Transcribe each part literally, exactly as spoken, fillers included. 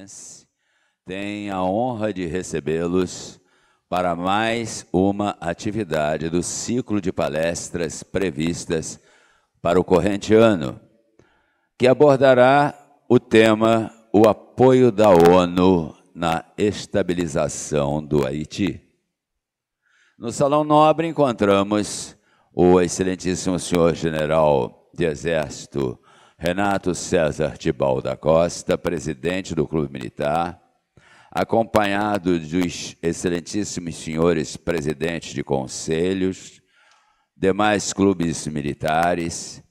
Fluminense tem a honra de recebê-los para mais uma atividade do ciclo de palestras previstas para o corrente ano, que abordará o tema O apoio da ONU na estabilização do Haiti. No Salão Nobre encontramos o excelentíssimo senhor general de Exército Renato César Tibal da Costa, presidente do Clube Militar, acompanhado dos excelentíssimos senhores presidentes de conselhos, demais clubes militares,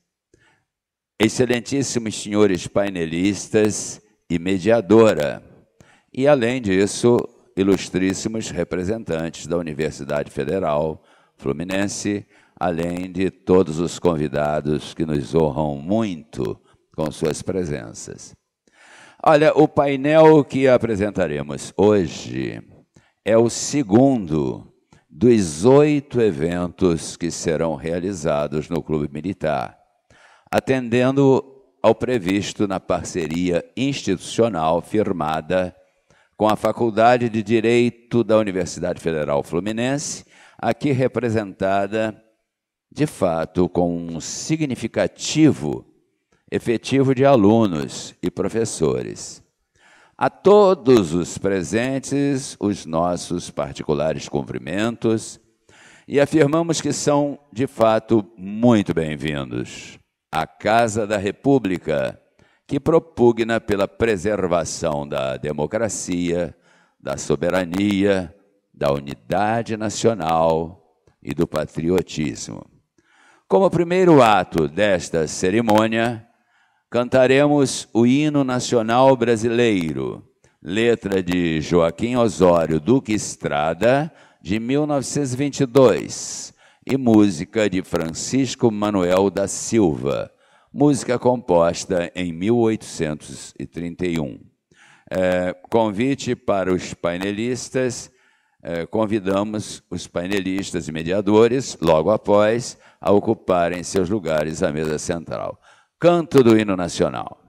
excelentíssimos senhores painelistas e mediadora, e, além disso, ilustríssimos representantes da Universidade Federal Fluminense, além de todos os convidados que nos honram muito com suas presenças. Olha, o painel que apresentaremos hoje é o segundo dos oito eventos que serão realizados no Clube Militar, atendendo ao previsto na parceria institucional firmada com a Faculdade de Direito da Universidade Federal Fluminense, aqui representada, de fato, com um significativo efetivo de alunos e professores. A todos os presentes, os nossos particulares cumprimentos, e afirmamos que são, de fato, muito bem-vindos à Casa da República, que propugna pela preservação da democracia, da soberania, da unidade nacional e do patriotismo. Como primeiro ato desta cerimônia, cantaremos o Hino Nacional Brasileiro, letra de Joaquim Osório Duque Estrada, de mil novecentos e vinte e dois, e música de Francisco Manuel da Silva, música composta em mil oitocentos e trinta e um. É, convite para os painelistas, é, convidamos os painelistas e mediadores, logo após, a ocuparem seus lugares à mesa central. Canto do Hino Nacional.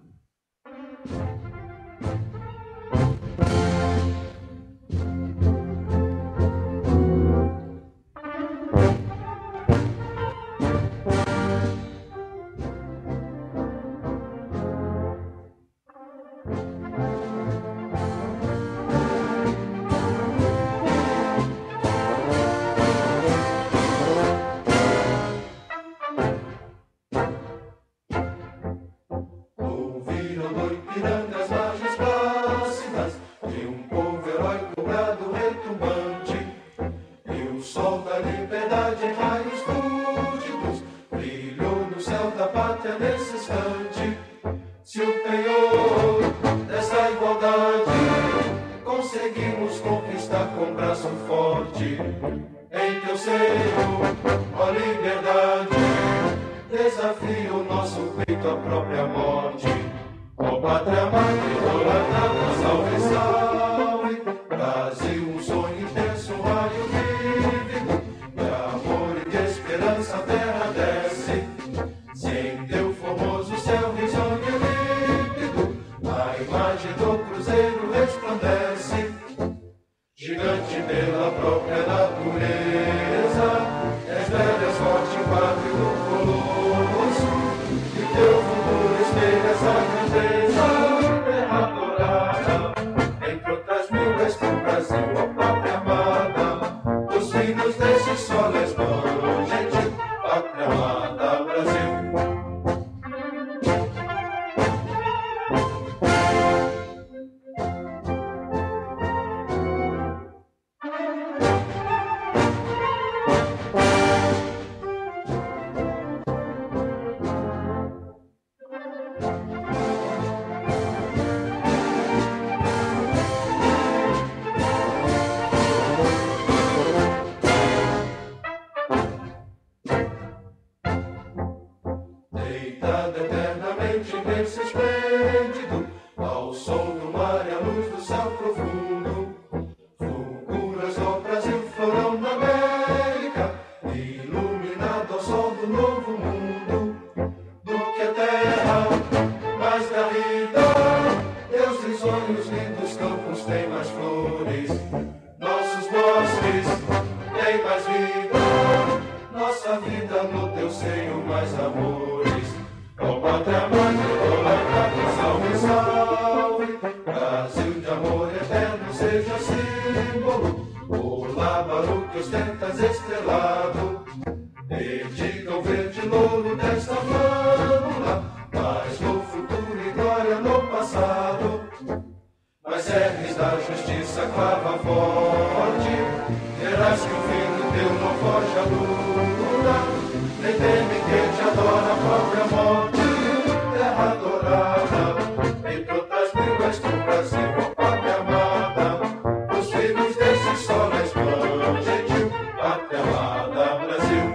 tem mais vida, nossa vida no teu seio mais amores. Ó pátria mãe, rola, salve, salve, Brasil de amor eterno seja símbolo, o lábaro que ostentas estrelado, e diga o verde louro desta flâmula, mas no futuro e glória no passado. Mas erres da justiça clava forte, verás que o fim do teu não foge a luta, nem teme quem te adora a própria morte, terra adorada, entre outras línguas do Brasil, ó pátria amada, os filhos desse sol resplande, gentil, pátria amada, Brasil.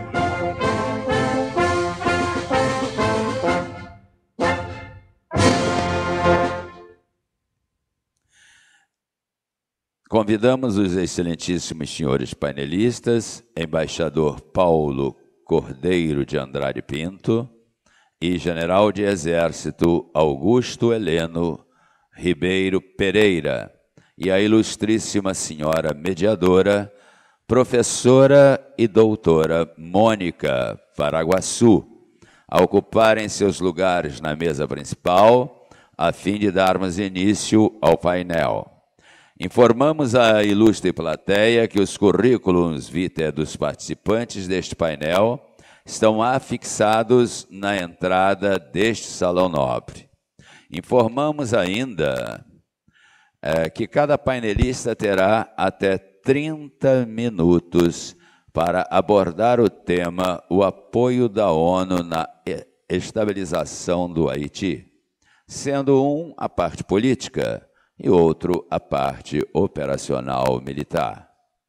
Convidamos os excelentíssimos senhores painelistas, embaixador Paulo Cordeiro de Andrade Pinto e general de exército Augusto Heleno Ribeiro Pereira, e a ilustríssima senhora mediadora, professora e doutora Mônica Paraguaçu, a ocuparem seus lugares na mesa principal, a fim de darmos início ao painel. Informamos a ilustre plateia que os currículos vitae dos participantes deste painel estão afixados na entrada deste salão nobre. Informamos ainda é, que cada painelista terá até trinta minutos para abordar o tema o apoio da ONU na estabilização do Haiti, sendo um a parte política e outro a parte operacional militar.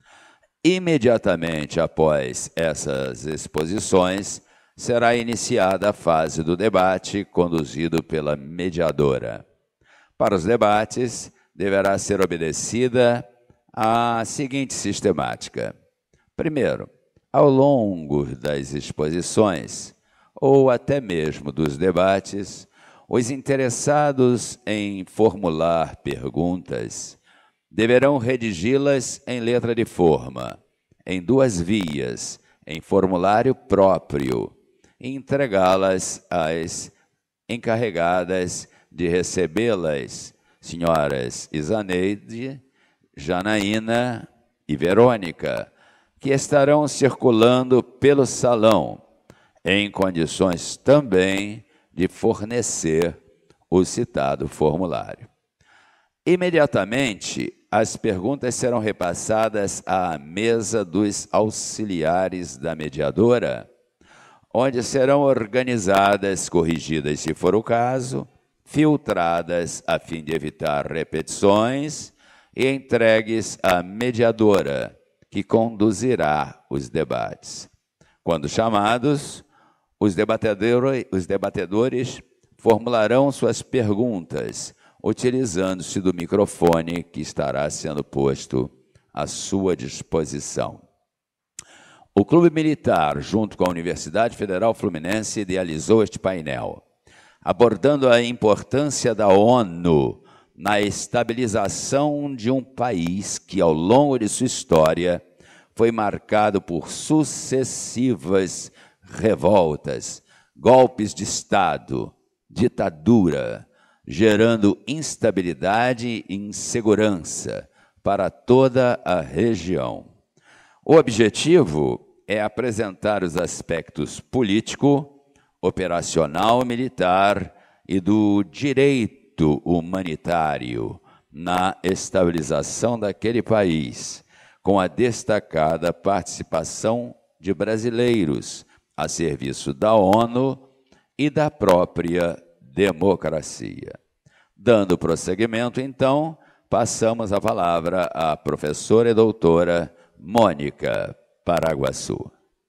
Imediatamente após essas exposições, será iniciada a fase do debate, conduzido pela mediadora. Para os debates, deverá ser obedecida a seguinte sistemática. Primeiro, ao longo das exposições, ou até mesmo dos debates, os interessados em formular perguntas deverão redigi-las em letra de forma, em duas vias, em formulário próprio, e entregá-las às encarregadas de recebê-las, senhoras Isaneide, Janaína e Verônica, que estarão circulando pelo salão, em condições também de fornecer o citado formulário. Imediatamente, as perguntas serão repassadas à mesa dos auxiliares da mediadora, onde serão organizadas, corrigidas se for o caso, filtradas a fim de evitar repetições e entregues à mediadora, que conduzirá os debates. Quando chamados, Os debatedores, os debatedores formularão suas perguntas, utilizando-se do microfone que estará sendo posto à sua disposição. O Clube Militar, junto com a Universidade Federal Fluminense, idealizou este painel, abordando a importância da ONU na estabilização de um país que, ao longo de sua história, foi marcado por sucessivas revoltas, golpes de Estado, ditadura, gerando instabilidade e insegurança para toda a região. O objetivo é apresentar os aspectos político, operacional, militar e do direito humanitário na estabilização daquele país, com a destacada participação de brasileiros a serviço da ONU e da própria democracia. Dando prosseguimento, então, passamos a palavra à professora e doutora Mônica Paraguaçu.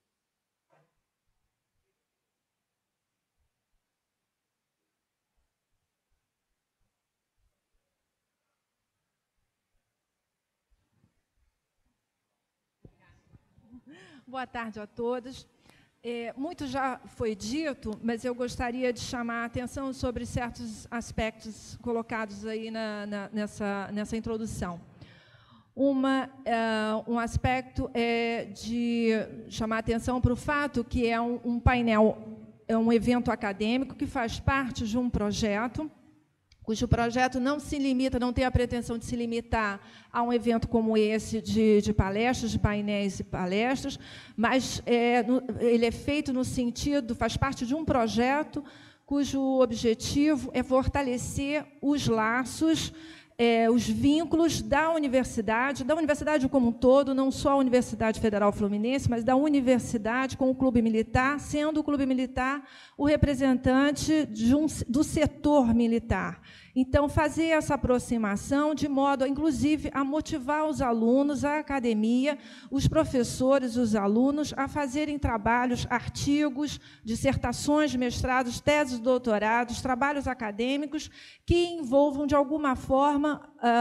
Boa tarde a todos. É, muito já foi dito, mas eu gostaria de chamar a atenção sobre certos aspectos colocados aí na, na, nessa, nessa introdução. Uma, uh, um aspecto é de chamar atenção para o fato que é um, um painel, é um evento acadêmico que faz parte de um projeto, cujo projeto não se limita, não tem a pretensão de se limitar a um evento como esse de, de palestras, de painéis e palestras, mas é, no, ele é feito no sentido, faz parte de um projeto cujo objetivo é fortalecer os laços, É, os vínculos da universidade, da universidade como um todo, não só a Universidade Federal Fluminense, mas da universidade com o Clube Militar, sendo o Clube Militar o representante de um, do setor militar. Então, fazer essa aproximação de modo, inclusive, a motivar os alunos, a academia, os professores, os alunos, a fazerem trabalhos, artigos, dissertações de mestrados, teses de doutorados, trabalhos acadêmicos que envolvam, de alguma forma,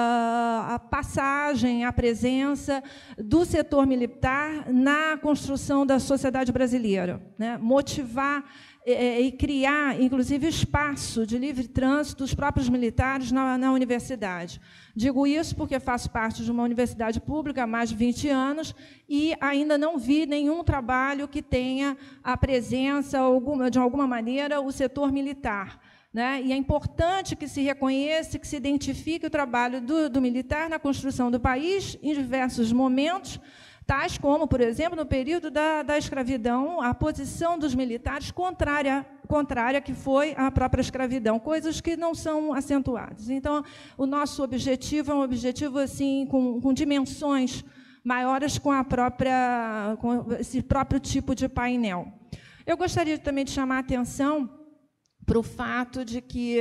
a passagem, a presença do setor militar na construção da sociedade brasileira, né? Motivar e criar, inclusive, espaço de livre trânsito dos próprios militares na, na universidade. Digo isso porque faço parte de uma universidade pública há mais de vinte anos e ainda não vi nenhum trabalho que tenha a presença, alguma, de alguma maneira, o setor militar. Né? E é importante que se reconheça, que se identifique o trabalho do, do militar na construção do país em diversos momentos, tais como, por exemplo, no período da, da escravidão, a posição dos militares contrária, contrária que foi à própria escravidão, coisas que não são acentuadas. Então, o nosso objetivo é um objetivo assim, com, com dimensões maiores com, a própria, com esse próprio tipo de painel. Eu gostaria também de chamar a atenção para o fato de que,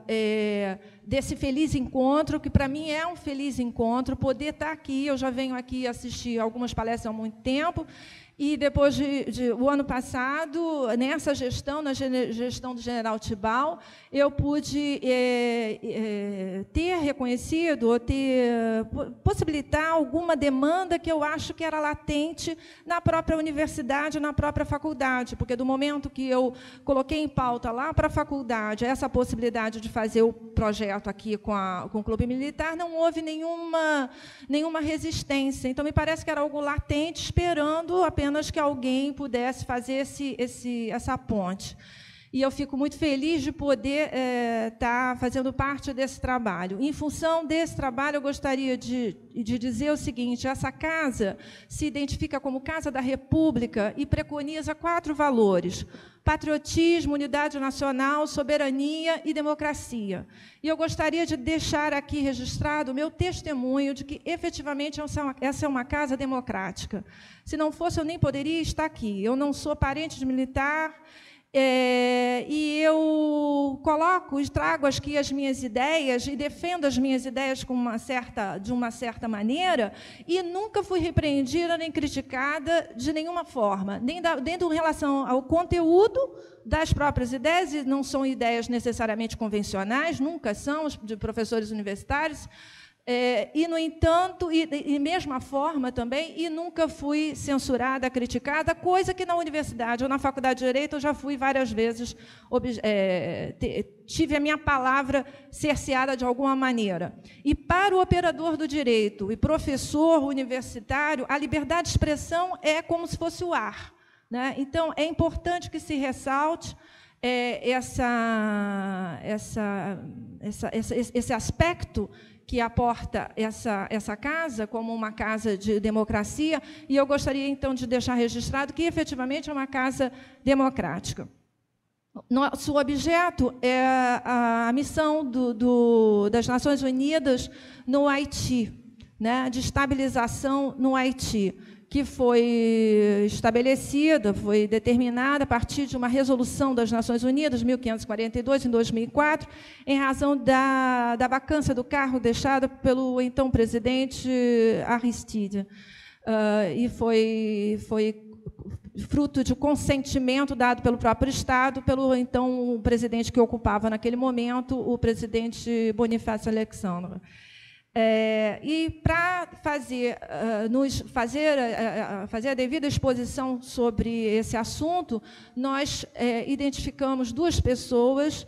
é, desse feliz encontro, que para mim é um feliz encontro, poder estar aqui, eu já venho aqui assistir algumas palestras há muito tempo, e depois de, de o ano passado, nessa gestão, na gestão do general Tibau, eu pude é, é, ter reconhecido, ou ter, possibilitar alguma demanda que eu acho que era latente na própria universidade, na própria faculdade, porque do momento que eu coloquei em pauta lá para a faculdade essa possibilidade de fazer o projeto aqui com, a, com o Clube Militar, não houve nenhuma, nenhuma resistência. Então, me parece que era algo latente, esperando apenas que alguém pudesse fazer esse, esse, essa ponte. E eu fico muito feliz de poder é, estar fazendo parte desse trabalho. Em função desse trabalho, eu gostaria de, de dizer o seguinte: essa casa se identifica como Casa da República e preconiza quatro valores: patriotismo, unidade nacional, soberania e democracia. E eu gostaria de deixar aqui registrado o meu testemunho de que, efetivamente, essa é uma casa democrática. Se não fosse, eu nem poderia estar aqui. Eu não sou parente de militar, É, e eu coloco e trago aqui as minhas ideias e defendo as minhas ideias com uma certa, de uma certa maneira, e nunca fui repreendida nem criticada de nenhuma forma, nem, da, nem em relação ao conteúdo das próprias ideias, e não são ideias necessariamente convencionais, nunca são, de professores universitários, É, e, no entanto, e, e mesma forma também, e nunca fui censurada, criticada, coisa que na universidade ou na faculdade de Direito eu já fui várias vezes, é, te, tive a minha palavra cerceada de alguma maneira. E para o operador do direito e professor universitário, a liberdade de expressão é como se fosse o ar, né? Então, é importante que se ressalte é, essa, essa, essa, essa, esse aspecto que aporta essa, essa casa como uma casa de democracia, e eu gostaria, então, de deixar registrado que, efetivamente, é uma casa democrática. Nosso objeto é a, a missão do, do, das Nações Unidas no Haiti, né, de estabilização no Haiti, que foi estabelecida, foi determinada a partir de uma resolução das Nações Unidas, mil quinhentos e quarenta e dois, em dois mil e quatro, em razão da, da vacância do cargo deixada pelo então presidente Aristide. Uh, e foi, foi fruto de consentimento dado pelo próprio Estado, pelo então presidente que ocupava naquele momento, o presidente Bonifácio Alexandre. É, e para fazer, uh, nos fazer, uh, fazer a devida exposição sobre esse assunto, nós uh, identificamos duas pessoas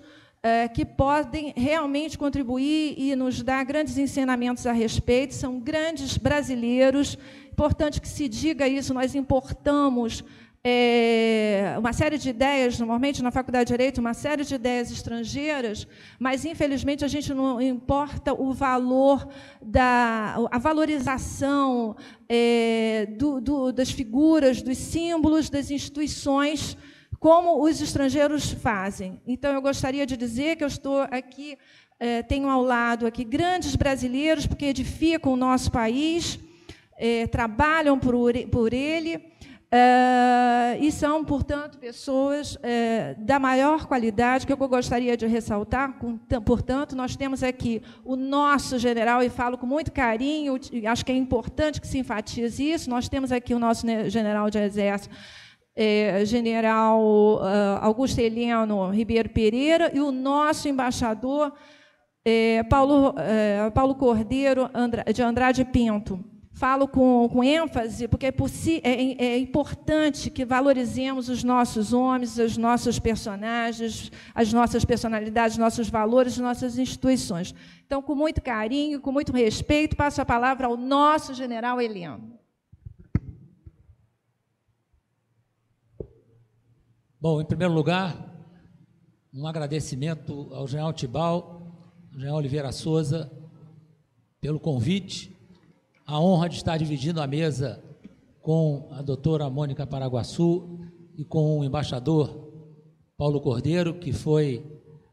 é, que podem realmente contribuir e nos dar grandes ensinamentos a respeito, são grandes brasileiros, importante que se diga isso, nós importamos é, uma série de ideias, normalmente na Faculdade de Direito, uma série de ideias estrangeiras, mas, infelizmente, a gente não importa o valor, da, a valorização é, do, do, das figuras, dos símbolos, das instituições, como os estrangeiros fazem. Então, eu gostaria de dizer que eu estou aqui, eh, tenho ao lado aqui grandes brasileiros, porque edificam o nosso país, eh, trabalham por, por ele, eh, e são, portanto, pessoas eh, da maior qualidade, que eu gostaria de ressaltar. Com, portanto, nós temos aqui o nosso general, e falo com muito carinho, acho que é importante que se enfatize isso, nós temos aqui o nosso general de exército, É, general uh, Augusto Heleno Ribeiro Pereira, e o nosso embaixador, é, Paulo, é, Paulo Cordeiro Andra, de Andrade Pinto. Falo com, com ênfase, porque é, é, é importante que valorizemos os nossos homens, os nossos personagens, as nossas personalidades, nossos valores, nossas instituições. Então, com muito carinho, com muito respeito, passo a palavra ao nosso general Heleno. Bom, em primeiro lugar, um agradecimento ao general Tibau, ao general Oliveira Souza, pelo convite, a honra de estar dividindo a mesa com a doutora Mônica Paraguaçu e com o embaixador Paulo Cordeiro, que foi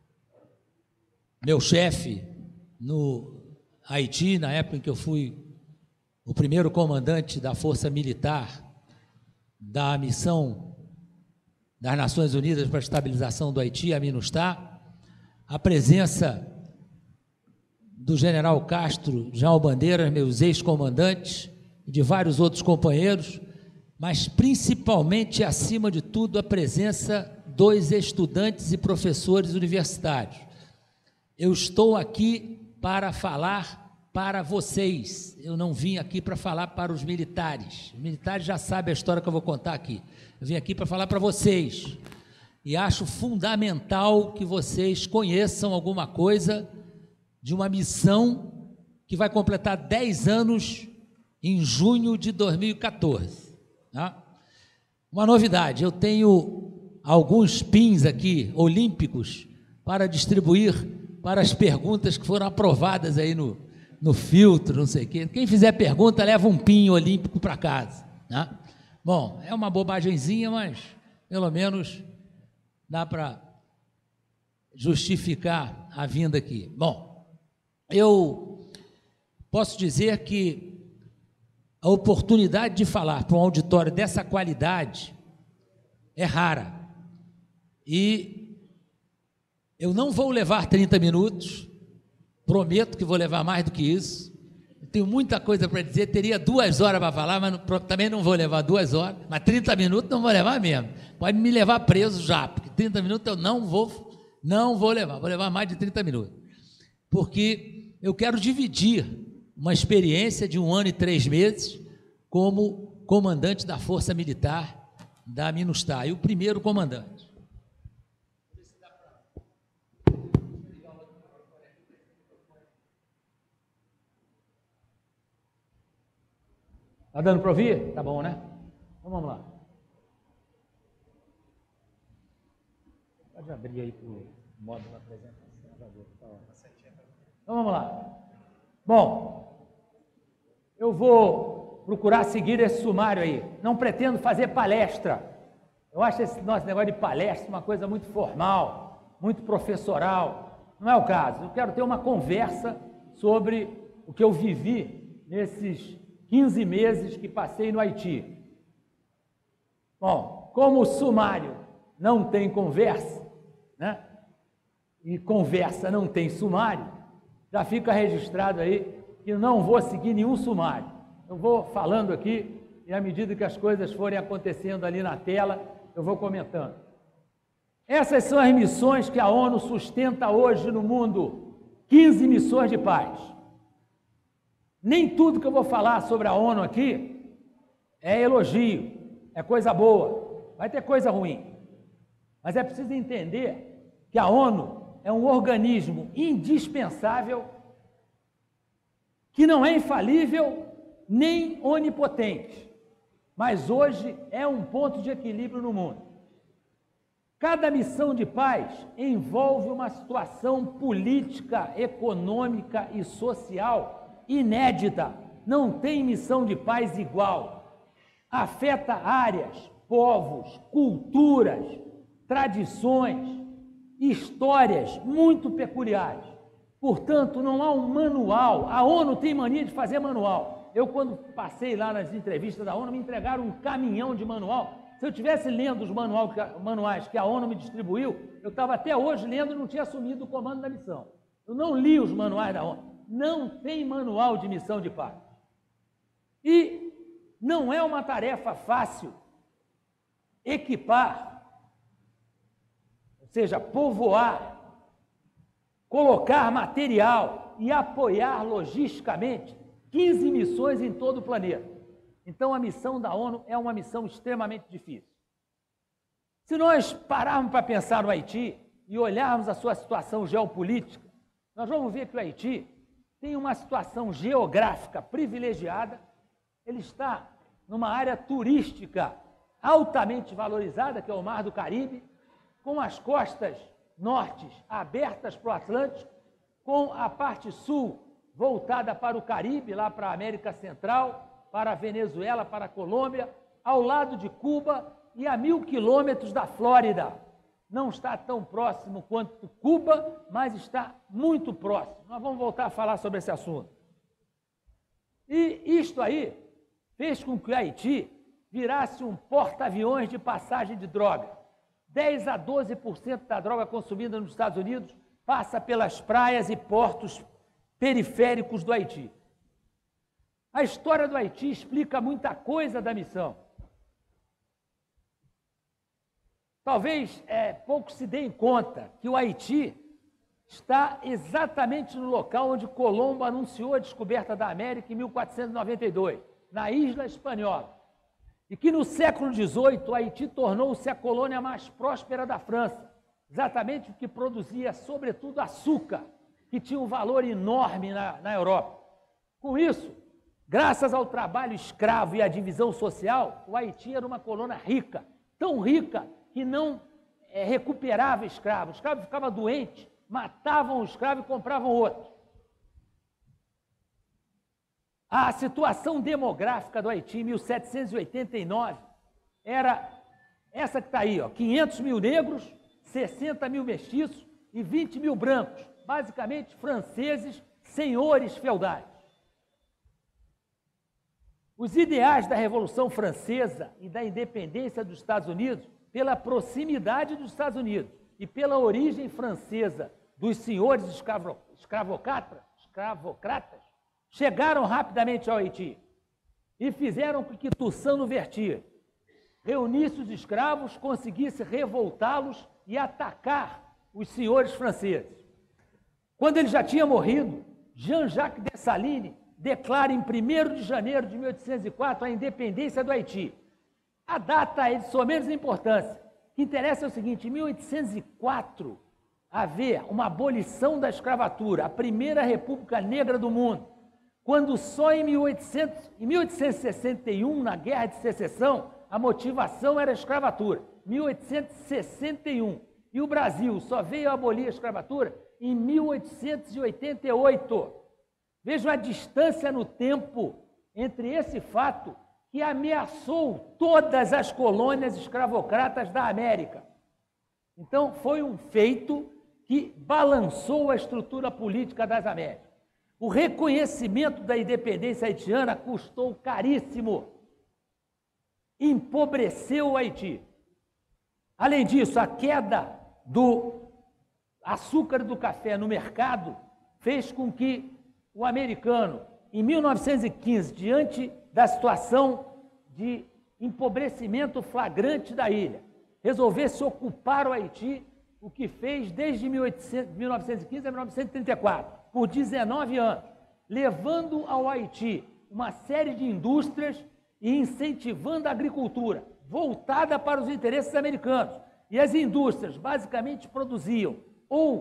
meu chefe no Haiti, na época em que eu fui o primeiro comandante da Força Militar da missão das Nações Unidas para a Estabilização do Haiti, a MINUSTAH, a presença do general Castro, João Bandeiras, meus ex-comandantes, e de vários outros companheiros, mas principalmente, acima de tudo, a presença dos estudantes e professores universitários. Eu estou aqui para falar para vocês, eu não vim aqui para falar para os militares. Os militares já sabem a história que eu vou contar aqui. Eu vim aqui para falar para vocês, e acho fundamental que vocês conheçam alguma coisa de uma missão que vai completar dez anos em junho de dois mil e quatorze. Tá? Uma novidade, eu tenho alguns pins aqui, olímpicos, para distribuir para as perguntas que foram aprovadas aí no, no filtro, não sei o quê. Quem fizer pergunta, leva um pin olímpico para casa. Tá? Bom, é uma bobagenzinha, mas pelo menos dá para justificar a vinda aqui. Bom, eu posso dizer que a oportunidade de falar para um auditório dessa qualidade é rara. E eu não vou levar trinta minutos, prometo que vou levar mais do que isso. Tenho muita coisa para dizer, teria duas horas para falar, mas não, também não vou levar duas horas, mas trinta minutos não vou levar mesmo. Pode me levar preso já, porque trinta minutos eu não vou, não vou levar, vou levar mais de trinta minutos. Porque eu quero dividir uma experiência de um ano e três meses como comandante da Força Militar da MINUSTAH, e o primeiro comandante. Está dando para ouvir? Tá bom, né? Então vamos lá. Pode abrir aí para o modo da apresentação. Então vamos lá. Bom, eu vou procurar seguir esse sumário aí. Não pretendo fazer palestra. Eu acho esse nosso negócio de palestra uma coisa muito formal, muito professoral. Não é o caso. Eu quero ter uma conversa sobre o que eu vivi nesses quinze meses que passei no Haiti. Bom, como o sumário não tem conversa, né? E conversa não tem sumário, já fica registrado aí que não vou seguir nenhum sumário. Eu vou falando aqui e à medida que as coisas forem acontecendo ali na tela, eu vou comentando. Essas são as missões que a ONU sustenta hoje no mundo, quinze missões de paz. Nem tudo que eu vou falar sobre a ONU aqui é elogio, é coisa boa, vai ter coisa ruim. Mas é preciso entender que a ONU é um organismo indispensável, que não é infalível nem onipotente, mas hoje é um ponto de equilíbrio no mundo. Cada missão de paz envolve uma situação política, econômica e social inédita. Não tem missão de paz igual. Afeta áreas, povos, culturas, tradições, histórias muito peculiares. Portanto, não há um manual. A ONU tem mania de fazer manual. Eu, quando passei lá nas entrevistas da ONU, me entregaram um caminhão de manual. Se eu estivesse lendo os manual, manuais que a ONU me distribuiu, eu estava até hoje lendo e não tinha assumido o comando da missão. Eu não li os manuais da ONU. Não tem manual de missão de paz. E não é uma tarefa fácil equipar, ou seja, povoar, colocar material e apoiar logisticamente quinze missões em todo o planeta. Então, a missão da ONU é uma missão extremamente difícil. Se nós pararmos para pensar no Haiti e olharmos a sua situação geopolítica, nós vamos ver que o Haiti tem uma situação geográfica privilegiada. Ele está numa área turística altamente valorizada, que é o Mar do Caribe, com as costas nortes abertas para o Atlântico, com a parte sul voltada para o Caribe, lá para a América Central, para a Venezuela, para a Colômbia, ao lado de Cuba e a mil quilômetros da Flórida. Não está tão próximo quanto Cuba, mas está muito próximo. Nós vamos voltar a falar sobre esse assunto. E isto aí fez com que o Haiti virasse um porta-aviões de passagem de droga. dez a doze por cento da droga consumida nos Estados Unidos passa pelas praias e portos periféricos do Haiti. A história do Haiti explica muita coisa da missão. Talvez é, pouco se deem conta que o Haiti está exatamente no local onde Colombo anunciou a descoberta da América em mil quatrocentos e noventa e dois, na Isla Espanhola. E que no século dezoito, o Haiti tornou-se a colônia mais próspera da França, exatamente porque produzia, sobretudo, açúcar, que tinha um valor enorme na, na Europa. Com isso, graças ao trabalho escravo e à divisão social, o Haiti era uma colônia rica, tão rica que não é, recuperava escravos. O escravo ficava doente, matavam o escravo e compravam outro. A situação demográfica do Haiti em mil setecentos e oitenta e nove era essa que está aí, ó, quinhentos mil negros, sessenta mil mestiços e vinte mil brancos, basicamente franceses, senhores feudais. Os ideais da Revolução Francesa e da independência dos Estados Unidos, pela proximidade dos Estados Unidos e pela origem francesa dos senhores escravo, escravocratas, escravocratas, chegaram rapidamente ao Haiti e fizeram com que Toussaint Louverture reunisse os escravos, conseguisse revoltá-los e atacar os senhores franceses. Quando ele já tinha morrido, Jean-Jacques Dessalines declara em primeiro de janeiro de mil oitocentos e quatro a independência do Haiti. A data é de somenos importância. O que interessa é o seguinte: em mil oitocentos e quatro, haver uma abolição da escravatura, a primeira república negra do mundo, quando só em mil oitocentos, em mil oitocentos e sessenta e um, na Guerra de Secessão, a motivação era a escravatura. mil oitocentos e sessenta e um. E o Brasil só veio a abolir a escravatura em mil oitocentos e oitenta e oito. Vejam a distância no tempo entre esse fato que ameaçou todas as colônias escravocratas da América. Então, foi um feito que balançou a estrutura política das Américas. O reconhecimento da independência haitiana custou caríssimo, empobreceu o Haiti. Além disso, a queda do açúcar e do café no mercado fez com que o americano, em mil novecentos e quinze, diante da situação de empobrecimento flagrante da ilha, resolvesse ocupar o Haiti, o que fez desde mil novecentos e quinze a mil novecentos e trinta e quatro, por dezenove anos, levando ao Haiti uma série de indústrias e incentivando a agricultura, voltada para os interesses americanos. E as indústrias basicamente produziam ou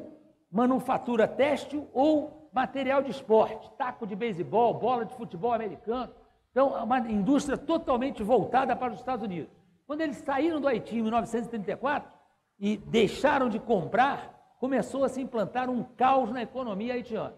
manufatura têxtil ou material de esporte, taco de beisebol, bola de futebol americano. Então, é uma indústria totalmente voltada para os Estados Unidos. Quando eles saíram do Haiti em mil novecentos e trinta e quatro e deixaram de comprar, começou a se implantar um caos na economia haitiana.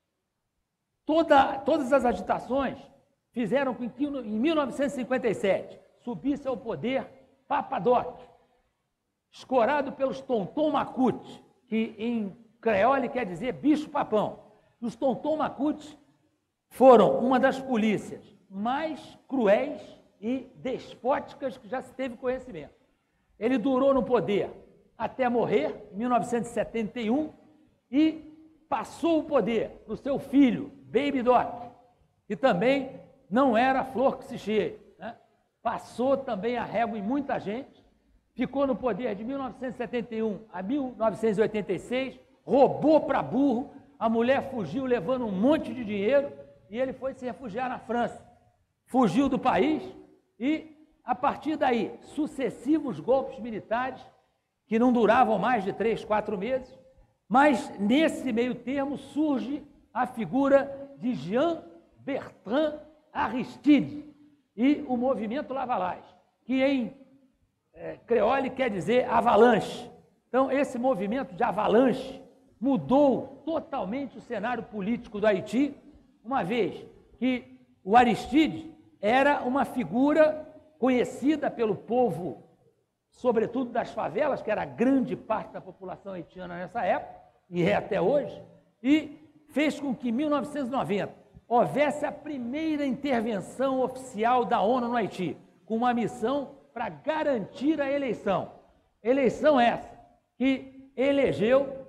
Toda, todas as agitações fizeram com que, em mil novecentos e cinquenta e sete, subisse ao poder Papa Doc, escorado pelos Tonton Macoute, que em creole quer dizer bicho-papão. Os Tonton Macoute foram uma das polícias mais cruéis e despóticas que já se teve conhecimento. Ele durou no poder até morrer, em mil novecentos e setenta e um, e passou o poder para o seu filho, Baby Doc, que também não era flor que se cheia, né? Passou também a régua em muita gente, ficou no poder de mil novecentos e setenta e um a mil novecentos e oitenta e seis, roubou para burro, a mulher fugiu levando um monte de dinheiro e ele foi se refugiar na França. Fugiu do país e, a partir daí, sucessivos golpes militares que não duravam mais de três, quatro meses, mas nesse meio termo surge a figura de Jean Bertrand Aristide e o movimento Lavalage, que em é, creole quer dizer avalanche. Então, esse movimento de avalanche mudou totalmente o cenário político do Haiti, uma vez que o Aristide era uma figura conhecida pelo povo, sobretudo das favelas, que era grande parte da população haitiana nessa época, e é até hoje, e fez com que em mil novecentos e noventa houvesse a primeira intervenção oficial da ONU no Haiti, com uma missão para garantir a eleição. Eleição essa que elegeu,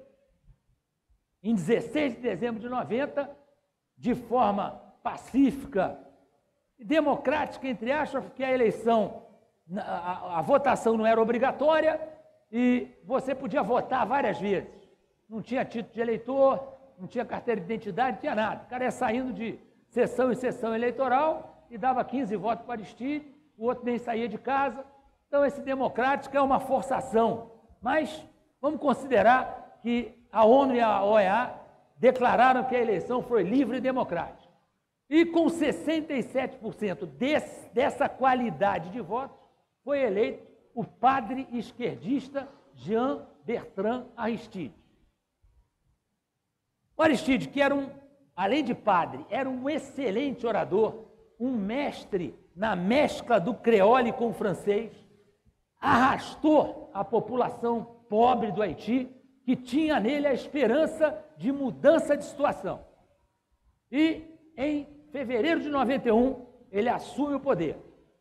em dezesseis de dezembro de noventa, de forma pacífica e democrática, entre aspas, porque a eleição, a, a, a votação não era obrigatória e você podia votar várias vezes. Não tinha título de eleitor, não tinha carteira de identidade, não tinha nada. O cara ia saindo de sessão em sessão eleitoral e dava quinze votos para Aristide, o outro nem saía de casa. Então, esse democrático é uma forçação. Mas vamos considerar que a ONU e a O E A declararam que a eleição foi livre e democrática. E com sessenta e sete por cento desse, dessa qualidade de votos, foi eleito o padre esquerdista Jean Bertrand Aristide. O Aristide, que era um, além de padre, era um excelente orador, um mestre na mescla do creole com o francês, arrastou a população pobre do Haiti, que tinha nele a esperança de mudança de situação. E em fevereiro de noventa e um, ele assume o poder.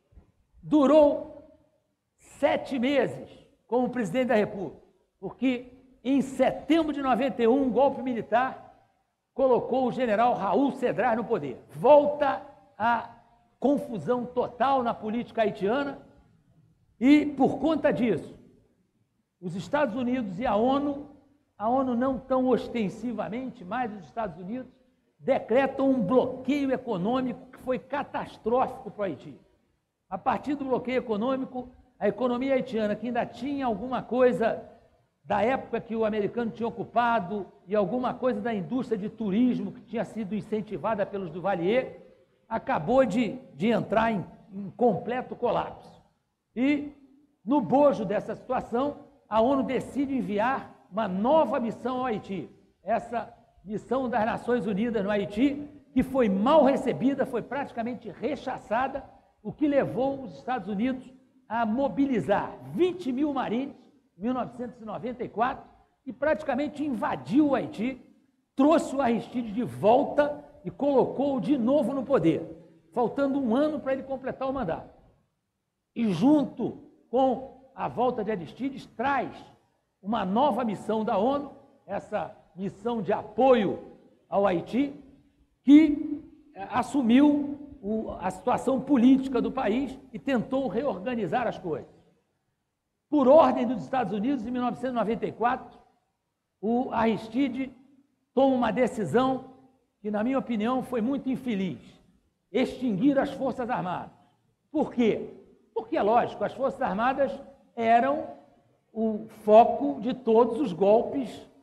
Durou sete meses como presidente da República, porque em setembro de noventa e um, um golpe militar colocou o general Raul Cedras no poder. Volta a confusão total na política haitiana e, por conta disso, os Estados Unidos e a ONU, a ONU não tão ostensivamente, mas os Estados Unidos, decretam um bloqueio econômico que foi catastrófico para o Haiti. A partir do bloqueio econômico, a economia haitiana, que ainda tinha alguma coisa da época que o americano tinha ocupado e alguma coisa da indústria de turismo que tinha sido incentivada pelos Duvalier, acabou de, de entrar em, em completo colapso. E, no bojo dessa situação, a ONU decide enviar uma nova missão ao Haiti. Essa missão das Nações Unidas no Haiti, que foi mal recebida, foi praticamente rechaçada, o que levou os Estados Unidos a mobilizar vinte mil marines em mil novecentos e noventa e quatro e praticamente invadiu o Haiti, trouxe o Aristide de volta e colocou-o de novo no poder, faltando um ano para ele completar o mandato. E junto com a volta de Aristides, traz uma nova missão da ONU, essa missão de apoio ao Haiti, que assumiu o, a situação política do país e tentou reorganizar as coisas. Por ordem dos Estados Unidos, em mil novecentos e noventa e quatro, o Aristide toma uma decisão que, na minha opinião, foi muito infeliz: extinguir as Forças Armadas. Por quê? Porque, é lógico, as Forças Armadas eram o foco de todos os golpes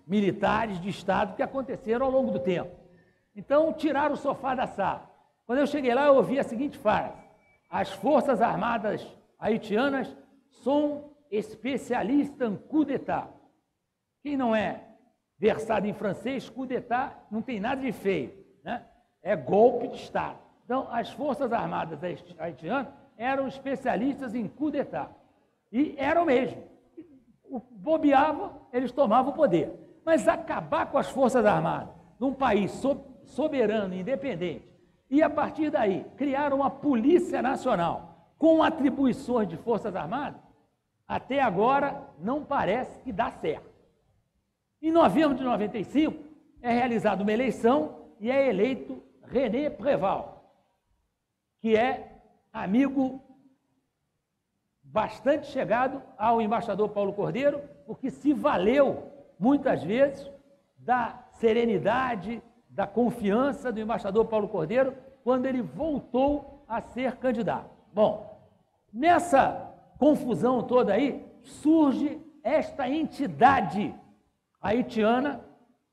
militares de Estado que aconteceram ao longo do tempo. Então, tiraram o sofá da sala. Quando eu cheguei lá, eu ouvi a seguinte frase: as Forças Armadas haitianas são especialistas em coup d'état. Quem não é versado em francês, coup d'état não tem nada de feio, né? É golpe de Estado. Então, as Forças Armadas haitianas eram especialistas em coup d'état. E eram mesmo. O bobeava, eles tomavam o poder. Mas acabar com as Forças Armadas num país soberano, independente, e a partir daí criar uma Polícia Nacional com atribuições de Forças Armadas, até agora não parece que dá certo. Em novembro de noventa e cinco, é realizada uma eleição e é eleito René Préval, que é amigo bastante chegado ao embaixador Paulo Cordeiro, porque se valeu, muitas vezes, da serenidade, da confiança do embaixador Paulo Cordeiro, quando ele voltou a ser candidato. Bom, nessa confusão toda aí, surge esta entidade haitiana,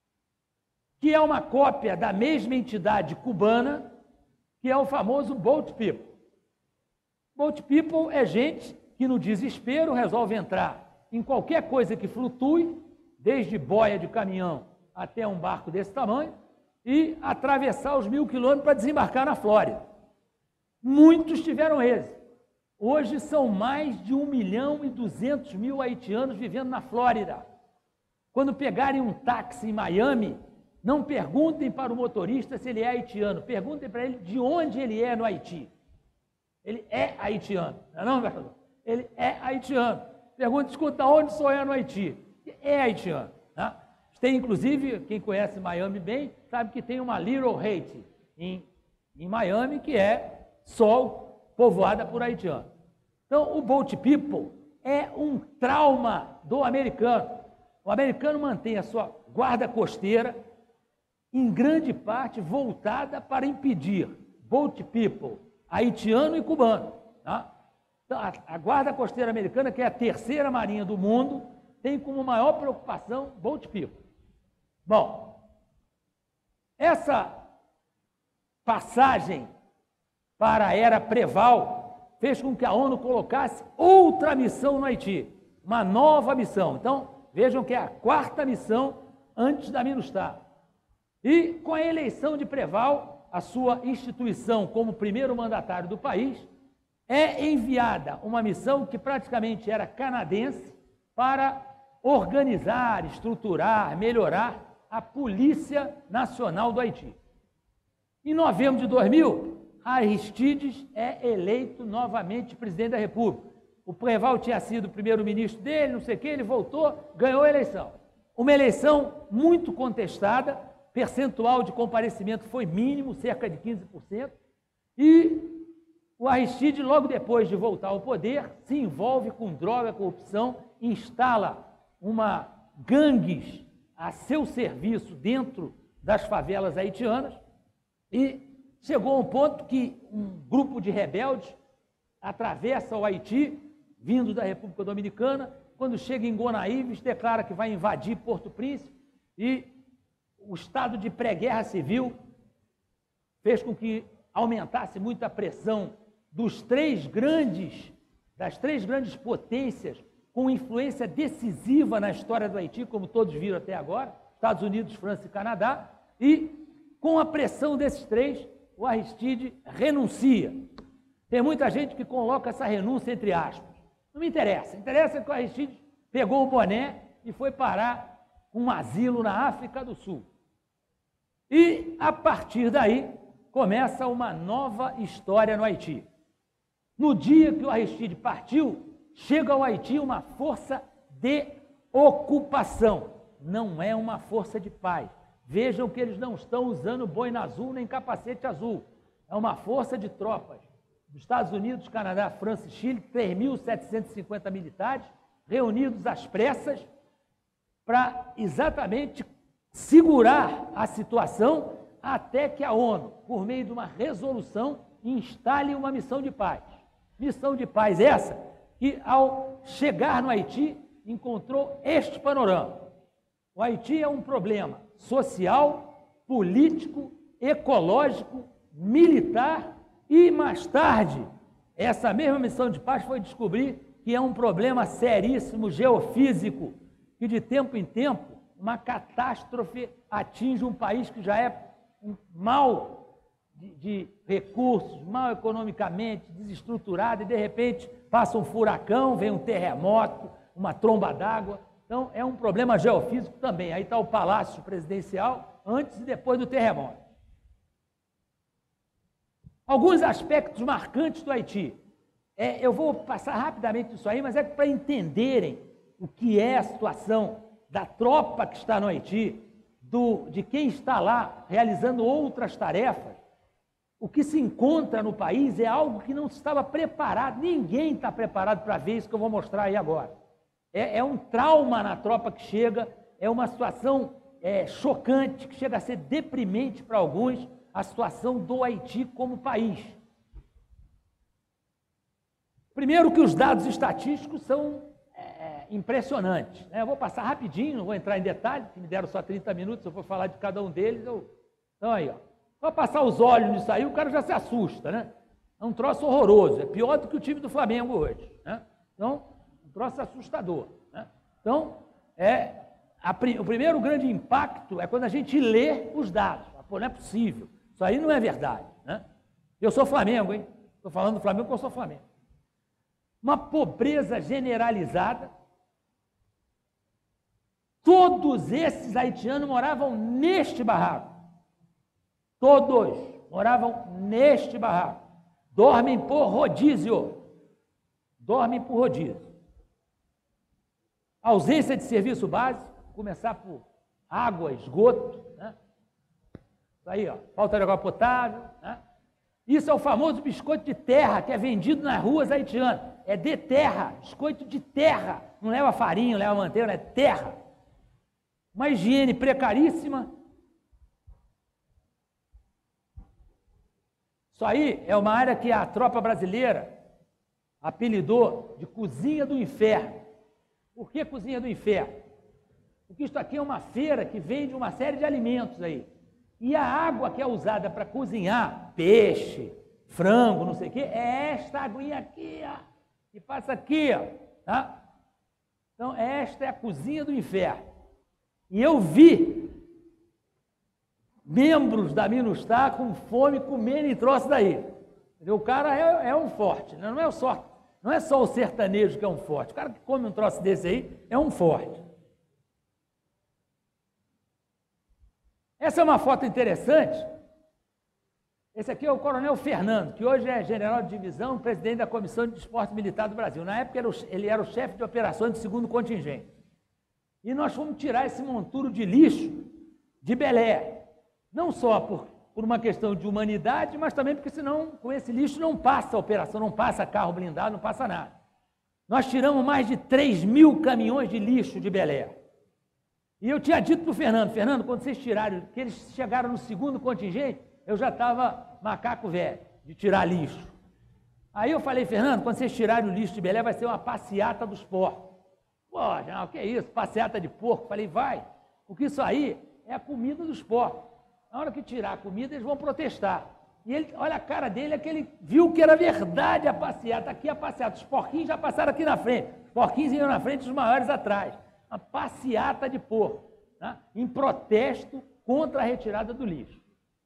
que é uma cópia da mesma entidade cubana, que é o famoso Boat People. Boat People é gente que no desespero resolve entrar em qualquer coisa que flutue, desde boia de caminhão até um barco desse tamanho, e atravessar os mil quilômetros para desembarcar na Flórida. Muitos tiveram êxito. Hoje são mais de um milhão e duzentos mil haitianos vivendo na Flórida. Quando pegarem um táxi em Miami, não perguntem para o motorista se ele é haitiano, perguntem para ele de onde ele é no Haiti. Ele é haitiano, não é não, embaixador? Ele é haitiano. Pergunta, escuta, onde sou eu no Haiti? É haitiano. Tá? Tem, inclusive, quem conhece Miami bem, sabe que tem uma Little Haiti em, em Miami, que é só povoada por haitianos. Então, o Boat People é um trauma do americano. O americano mantém a sua guarda costeira, em grande parte, voltada para impedir Boat People haitiano e cubano. Tá? Então, a, a guarda costeira americana, que é a terceira marinha do mundo, tem como maior preocupação Boat People. Bom, essa passagem para a era Préval fez com que a ONU colocasse outra missão no Haiti, uma nova missão. Então, vejam que é a quarta missão antes da MINUSTAH. E com a eleição de Préval, a sua instituição como primeiro mandatário do país, é enviada uma missão que praticamente era canadense para organizar, estruturar, melhorar a Polícia Nacional do Haiti. Em novembro de dois mil, Aristides é eleito novamente presidente da República. O Préval tinha sido o primeiro-ministro dele, não sei o que, ele voltou, ganhou a eleição. Uma eleição muito contestada, percentual de comparecimento foi mínimo, cerca de quinze por cento, e o Aristides, logo depois de voltar ao poder, se envolve com droga, corrupção, instala uma gangues a seu serviço dentro das favelas haitianas e chegou a um ponto que um grupo de rebeldes atravessa o Haiti, vindo da República Dominicana, quando chega em Gonaíves, declara que vai invadir Porto Príncipe e o estado de pré-guerra civil fez com que aumentasse muito a pressão dos três grandes, das três grandes potências com influência decisiva na história do Haiti, como todos viram até agora, Estados Unidos, França e Canadá, e com a pressão desses três, o Aristides renuncia. Tem muita gente que coloca essa renúncia entre aspas. Não me interessa, interessa que o Aristides pegou o boné e foi parar um asilo na África do Sul. E, a partir daí, começa uma nova história no Haiti. No dia que o Aristides partiu, chega ao Haiti uma força de ocupação, não é uma força de paz. Vejam que eles não estão usando boina azul nem capacete azul. É uma força de tropas dos Estados Unidos, Canadá, França e Chile, três mil setecentos e cinquenta militares, reunidos às pressas para exatamente segurar a situação até que a ONU, por meio de uma resolução, instale uma missão de paz. Missão de paz essa que, ao chegar no Haiti, encontrou este panorama. O Haiti é um problema social, político, ecológico, militar e, mais tarde, essa mesma missão de paz foi descobrir que é um problema seríssimo geofísico, que de tempo em tempo uma catástrofe atinge um país que já é mal de, de recursos, mal economicamente, desestruturado, e de repente passa um furacão, vem um terremoto, uma tromba d'água. Então é um problema geofísico também. Aí está o Palácio Presidencial antes e depois do terremoto. Alguns aspectos marcantes do Haiti. É, eu vou passar rapidamente isso aí, mas é para entenderem o que é a situação da tropa que está no Haiti, do, de quem está lá realizando outras tarefas. O que se encontra no país é algo que não estava preparado, ninguém está preparado para ver isso que eu vou mostrar aí agora. É, é um trauma na tropa que chega, é uma situação é, chocante, que chega a ser deprimente para alguns, a situação do Haiti como país. Primeiro que os dados estatísticos são é, impressionantes, né? Eu vou passar rapidinho, não vou entrar em detalhe, que me deram só trinta minutos, eu vou falar de cada um deles. Eu... Então aí, ó, vou passar os olhos nisso aí, o cara já se assusta, né? É um troço horroroso, é pior do que o time do Flamengo hoje, né? Então, um troço assustador, né? Então, é, a, o primeiro grande impacto é quando a gente lê os dados. Pô, não é possível, isso aí não é verdade, né? Eu sou Flamengo, hein? Estou falando do Flamengo porque eu sou Flamengo. Uma pobreza generalizada. Todos esses haitianos moravam neste barraco. Todos moravam neste barraco. Dormem por rodízio. Dormem por rodízio. Ausência de serviço básico, começar por água, esgoto, né? Isso aí, ó, falta de água potável, né? Isso é o famoso biscoito de terra que é vendido nas ruas haitianas. É de terra, biscoito de terra. Não leva farinha, não leva manteiga, não é terra. Uma higiene precaríssima. Isso aí é uma área que a tropa brasileira apelidou de cozinha do inferno. Por que cozinha do inferno? Porque isso aqui é uma feira que vende uma série de alimentos aí. E a água que é usada para cozinhar peixe, frango, não sei o quê, é esta aguinha aqui, ó, que passa aqui, ó, tá? Então, esta é a cozinha do inferno. E eu vi membros da MINUSTAH com fome comendo troço daí. O cara é, é um forte, né? Não é só, não é só o sertanejo que é um forte. O cara que come um troço desse aí é um forte. Essa é uma foto interessante. Esse aqui é o Coronel Fernando, que hoje é general de divisão, presidente da Comissão de Desporto Militar do Brasil. Na época, ele era o chefe de operações do segundo contingente. E nós fomos tirar esse monturo de lixo de Belé. Não só por, por uma questão de humanidade, mas também porque senão, com esse lixo, não passa a operação, não passa carro blindado, não passa nada. Nós tiramos mais de três mil caminhões de lixo de Belé. E eu tinha dito para o Fernando, Fernando, quando vocês tiraram, que eles chegaram no segundo contingente, eu já estava macaco velho, de tirar lixo. Aí eu falei, Fernando, quando vocês tirarem o lixo de Belé, vai ser uma passeata dos porcos. Pô, não, o que é isso? Passeata de porco? Falei, vai, porque isso aí é a comida dos porcos. Na hora que tirar a comida, eles vão protestar. E ele, olha a cara dele, é que ele viu que era verdade a passeata, aqui a passeata. Os porquinhos já passaram aqui na frente, os porquinhos iam na frente, os maiores atrás. Uma passeata de porco, né? Em protesto contra a retirada do lixo.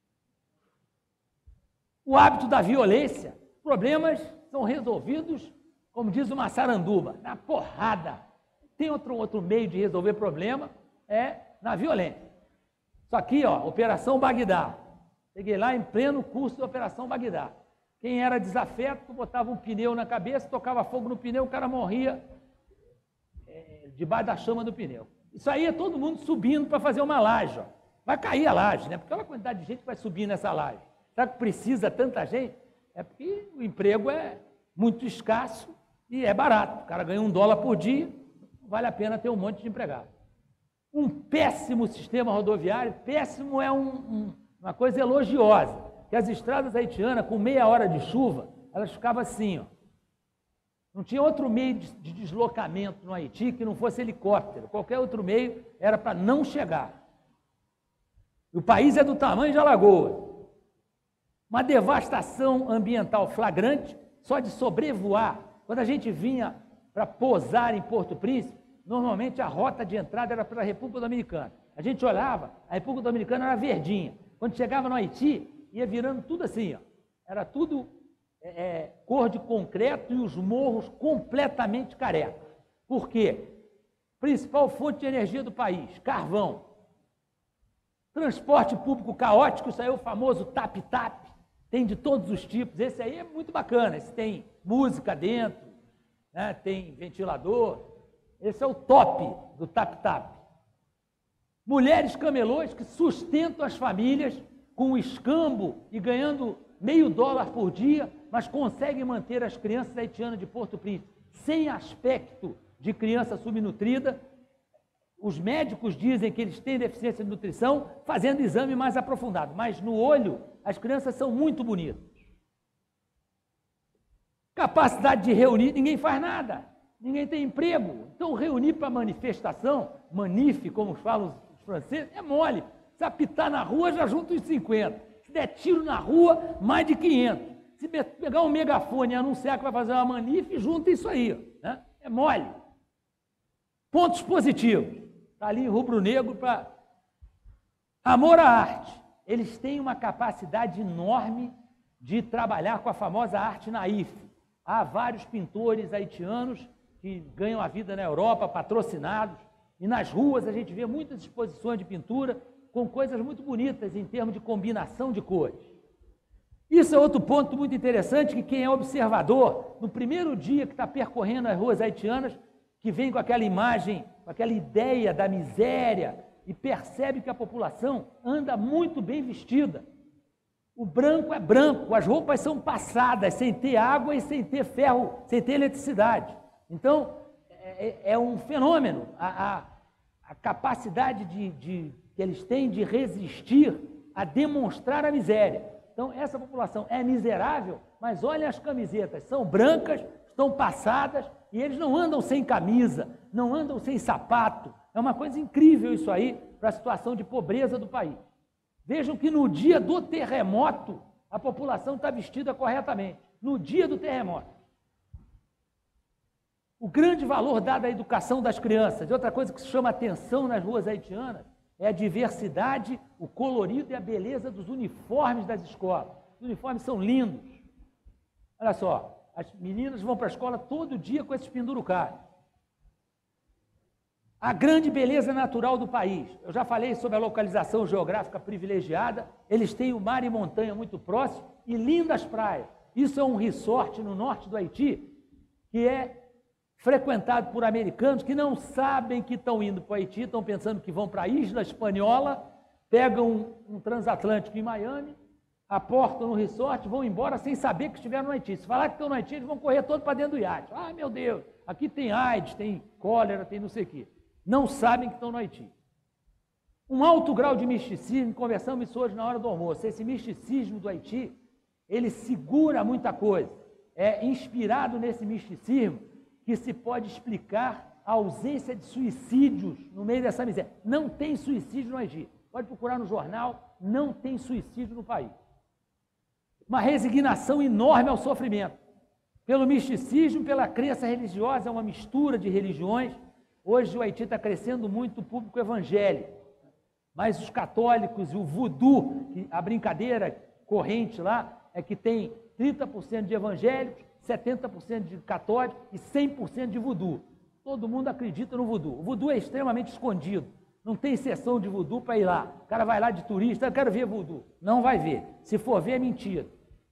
O hábito da violência, problemas são resolvidos, como diz o Massaranduba, na porrada. Tem outro, outro meio de resolver problema, é na violência. Isso aqui, ó, Operação Bagdá. Peguei lá em pleno curso de Operação Bagdá. Quem era desafeto, botava um pneu na cabeça, tocava fogo no pneu, o cara morria é, debaixo da chama do pneu. Isso aí é todo mundo subindo para fazer uma laje, ó. Vai cair a laje, né? Porque aquela quantidade de gente vai subir nessa laje. Será que precisa tanta gente? É porque o emprego é muito escasso e é barato. O cara ganha um dólar por dia, vale a pena ter um monte de empregado. Um péssimo sistema rodoviário, péssimo é um, um, uma coisa elogiosa, que as estradas haitianas, com meia hora de chuva, elas ficavam assim, ó, Não tinha outro meio de, de deslocamento no Haiti que não fosse helicóptero. Qualquer outro meio era para não chegar. O país é do tamanho de Alagoas. Uma devastação ambiental flagrante, só de sobrevoar. Quando a gente vinha para pousar em Porto Príncipe, normalmente a rota de entrada era para a República Dominicana. A gente olhava, a República Dominicana era verdinha. Quando chegava no Haiti, ia virando tudo assim, ó. Era tudo é, é, cor de concreto e os morros completamente carecas. Por quê? Principal fonte de energia do país, carvão. Transporte público caótico, isso aí é o famoso tap-tap, tem de todos os tipos. Esse aí é muito bacana, esse tem música dentro, né? Tem ventilador. Esse é o top do tap-tap. Mulheres camelôs que sustentam as famílias com o escambo e ganhando meio dólar por dia, mas conseguem manter as crianças haitianas de Porto Príncipe sem aspecto de criança subnutrida. Os médicos dizem que eles têm deficiência de nutrição, fazendo exame mais aprofundado, mas no olho as crianças são muito bonitas. Capacidade de reunir, ninguém faz nada, ninguém tem emprego. Então reunir para manifestação, manif, como falam os franceses, é mole. Se apitar na rua, já junta uns cinquenta. Se der tiro na rua, mais de quinhentos. Se pegar um megafone e anunciar que vai fazer uma manif, junta isso aí, né? É mole. Pontos positivos. Está ali em rubro-negro para amor à arte. Eles têm uma capacidade enorme de trabalhar com a famosa arte naif. Há vários pintores haitianos que ganham a vida na Europa, patrocinados, e nas ruas a gente vê muitas exposições de pintura com coisas muito bonitas em termos de combinação de cores. Isso é outro ponto muito interessante, que quem é observador, no primeiro dia que está percorrendo as ruas haitianas, que vem com aquela imagem, com aquela ideia da miséria, e percebe que a população anda muito bem vestida. O branco é branco, as roupas são passadas, sem ter água e sem ter ferro, sem ter eletricidade. Então, é, é um fenômeno, a, a, a capacidade de, de, que eles têm de resistir a demonstrar a miséria. Então, essa população é miserável, mas olha as camisetas, são brancas, estão passadas, e eles não andam sem camisa, não andam sem sapato. É uma coisa incrível isso aí para a situação de pobreza do país. Vejam que no dia do terremoto, a população está vestida corretamente. No dia do terremoto. O grande valor dado à educação das crianças, e outra coisa que chama atenção nas ruas haitianas, é a diversidade, o colorido e a beleza dos uniformes das escolas. Os uniformes são lindos. Olha só, as meninas vão para a escola todo dia com esses pendurucários. A grande beleza natural do país. Eu já falei sobre a localização geográfica privilegiada. Eles têm o mar e montanha muito próximo e lindas praias. Isso é um resort no norte do Haiti, que é frequentado por americanos que não sabem que estão indo para o Haiti, estão pensando que vão para a Isla Espanhola, pegam um, um transatlântico em Miami, aportam no resort, vão embora sem saber que estiveram no Haiti. Se falar que estão no Haiti, eles vão correr todo para dentro do iate. Ah, meu Deus, aqui tem AIDS, tem cólera, tem não sei o quê. Não sabem que estão no Haiti. Um alto grau de misticismo, conversamos isso hoje na hora do almoço, esse misticismo do Haiti, ele segura muita coisa. É inspirado nesse misticismo que se pode explicar a ausência de suicídios no meio dessa miséria. Não tem suicídio no Haiti. Pode procurar no jornal, não tem suicídio no país. Uma resignação enorme ao sofrimento. Pelo misticismo, pela crença religiosa, é uma mistura de religiões. Hoje o Haiti está crescendo muito o público evangélico, mas os católicos e o voodoo, que a brincadeira corrente lá é que tem trinta por cento de evangélicos, setenta por cento de católicos e cem por cento de voodoo. Todo mundo acredita no voodoo. O voodoo é extremamente escondido, não tem sessão de voodoo para ir lá. O cara vai lá de turista, eu quero ver voodoo. Não vai ver. Se for ver, é mentira.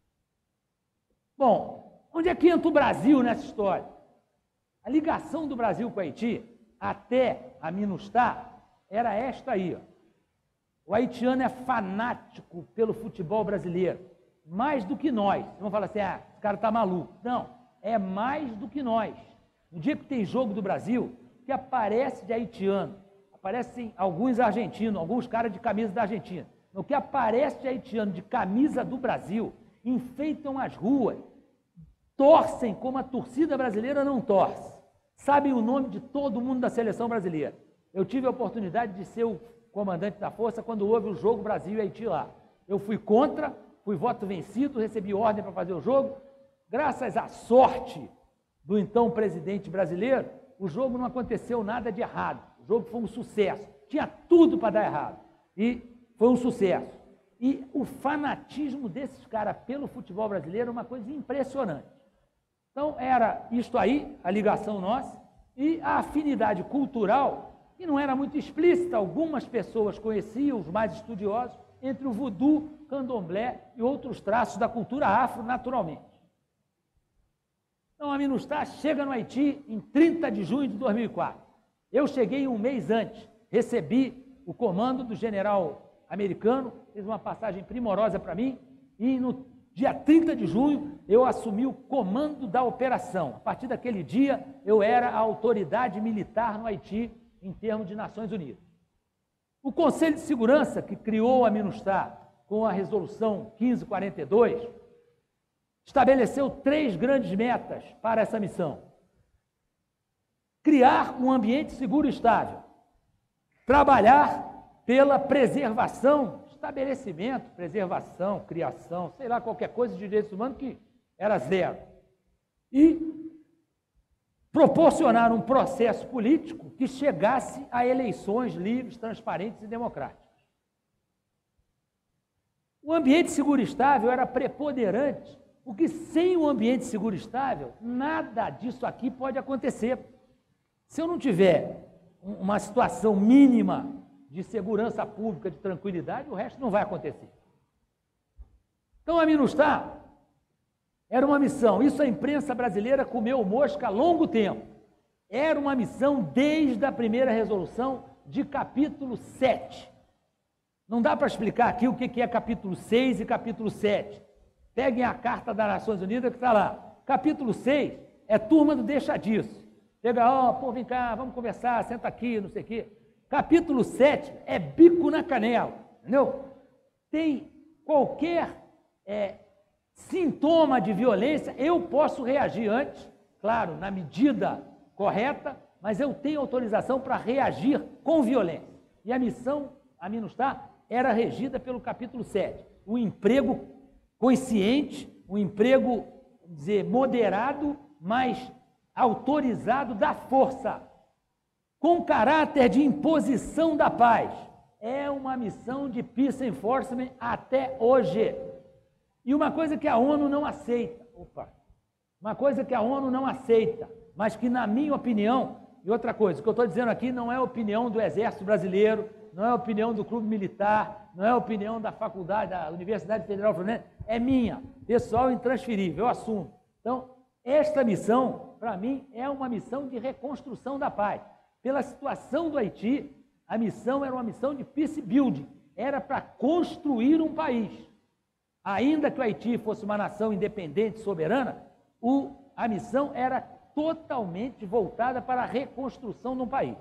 Bom, onde é que entra o Brasil nessa história? A ligação do Brasil com o Haiti, até a MINUSTAH, era esta aí. Ó. O haitiano é fanático pelo futebol brasileiro, mais do que nós. Vocês vão falar assim, ah, esse cara está maluco. Não, é mais do que nós. No dia que tem jogo do Brasil, que aparece de haitiano, aparecem alguns argentinos, alguns caras de camisa da Argentina. No que aparece de haitiano de camisa do Brasil, enfeitam as ruas, torcem como a torcida brasileira não torce. Sabem o nome de todo mundo da seleção brasileira. Eu tive a oportunidade de ser o comandante da força quando houve o jogo Brasil e Haiti lá. Eu fui contra, fui voto vencido, recebi ordem para fazer o jogo. Graças à sorte do então presidente brasileiro, o jogo não aconteceu nada de errado. O jogo foi um sucesso. Tinha tudo para dar errado. E foi um sucesso. E o fanatismo desses caras pelo futebol brasileiro é uma coisa impressionante. Então, era isto aí, a ligação nossa, e a afinidade cultural, que não era muito explícita, algumas pessoas conheciam, os mais estudiosos, entre o voodoo, candomblé e outros traços da cultura afro, naturalmente. Então, a MINUSTAH chega no Haiti em trinta de junho de dois mil e quatro. Eu cheguei um mês antes, recebi o comando do general americano, fez uma passagem primorosa para mim, e no dia trinta de junho eu assumi o comando da operação. A partir daquele dia, eu era a autoridade militar no Haiti, em termos de Nações Unidas. O Conselho de Segurança, que criou a MINUSTAH com a resolução quinze quarenta e dois, estabeleceu três grandes metas para essa missão. Criar um ambiente seguro e estável. Trabalhar pela preservação, estabelecimento, preservação, criação, sei lá, qualquer coisa de direitos humanos que era zero. E proporcionar um processo político que chegasse a eleições livres, transparentes e democráticas. O ambiente seguro e estável era preponderante, porque sem um ambiente seguro e estável, nada disso aqui pode acontecer. Se eu não tiver uma situação mínima de segurança pública, de tranquilidade, o resto não vai acontecer. Então, a MINUSTAH era uma missão, isso a imprensa brasileira comeu mosca há longo tempo. Era uma missão desde a primeira resolução de capítulo sete. Não dá para explicar aqui o que é capítulo seis e capítulo sete. Peguem a Carta das Nações Unidas que está lá. Capítulo seis é turma do deixa disso. Chega, ó, oh, pô, vem cá, vamos conversar, senta aqui, não sei o quê. Capítulo sete é bico na canela, entendeu? Tem qualquer é, sintoma de violência, eu posso reagir antes, claro, na medida correta, mas eu tenho autorização para reagir com violência. E a missão, a MINUSTAH, era regida pelo capítulo sete. O emprego consciente, um emprego, vamos dizer, moderado, mas autorizado da força, com caráter de imposição da paz. É uma missão de peace enforcement até hoje. E uma coisa que a ONU não aceita, opa, uma coisa que a ONU não aceita, mas que, na minha opinião, e outra coisa, o que eu estou dizendo aqui não é a opinião do Exército Brasileiro, não é a opinião do Clube Militar, não é a opinião da faculdade, da Universidade Federal Fluminense, é minha, pessoal, intransferível, eu assumo. Então, esta missão, para mim, é uma missão de reconstrução da paz. Pela situação do Haiti, a missão era uma missão de peace building, era para construir um país. Ainda que o Haiti fosse uma nação independente, soberana, o, a missão era totalmente voltada para a reconstrução de um país.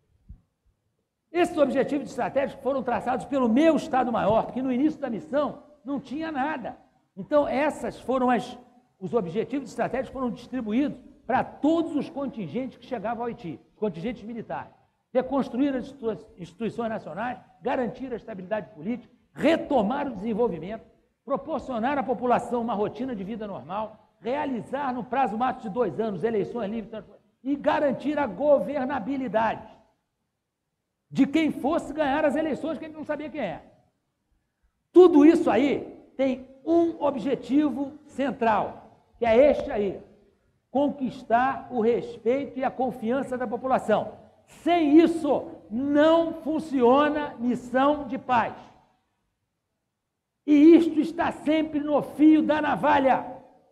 Esses objetivos estratégicos foram traçados pelo meu Estado-Maior, porque no início da missão não tinha nada. Então, essas foram as, os objetivos estratégicos foram distribuídos para todos os contingentes que chegavam ao Haiti, os contingentes militares. Reconstruir as instituições nacionais, garantir a estabilidade política, retomar o desenvolvimento, proporcionar à população uma rotina de vida normal, realizar no prazo máximo de dois anos eleições livres e garantir a governabilidade de quem fosse ganhar as eleições, que a gente não sabia quem é. Tudo isso aí tem um objetivo central, que é este aí, conquistar o respeito e a confiança da população. Sem isso, não funciona missão de paz. E isto está sempre no fio da navalha.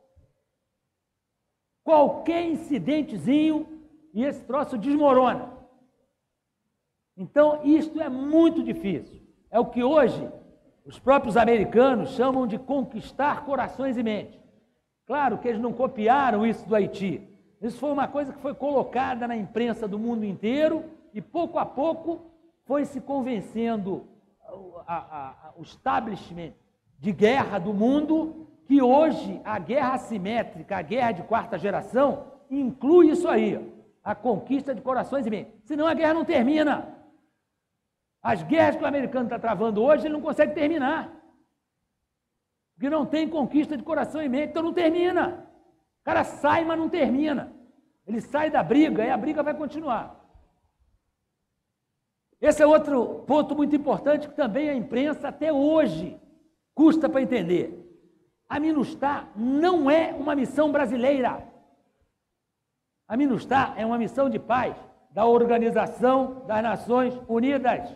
Qualquer incidentezinho e esse troço desmorona. Então, isto é muito difícil. É o que hoje os próprios americanos chamam de conquistar corações e mentes. Claro que eles não copiaram isso do Haiti. Isso foi uma coisa que foi colocada na imprensa do mundo inteiro e, pouco a pouco, foi se convencendo a, a, a, o establishment de guerra do mundo que hoje a guerra assimétrica, a guerra de quarta geração, inclui isso aí, ó, a conquista de corações e mentes. Senão a guerra não termina. As guerras que o americano está travando hoje, ele não consegue terminar. Porque não tem conquista de coração e mente, então não termina. O cara sai, mas não termina. Ele sai da briga e a briga vai continuar. Esse é outro ponto muito importante que também a imprensa, até hoje, custa para entender. A MINUSTAH não é uma missão brasileira. A MINUSTAH é uma missão de paz da Organização das Nações Unidas.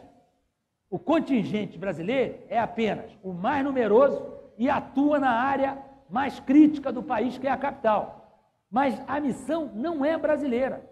O contingente brasileiro é apenas o mais numeroso e atua na área mais crítica do país, que é a capital. Mas a missão não é brasileira.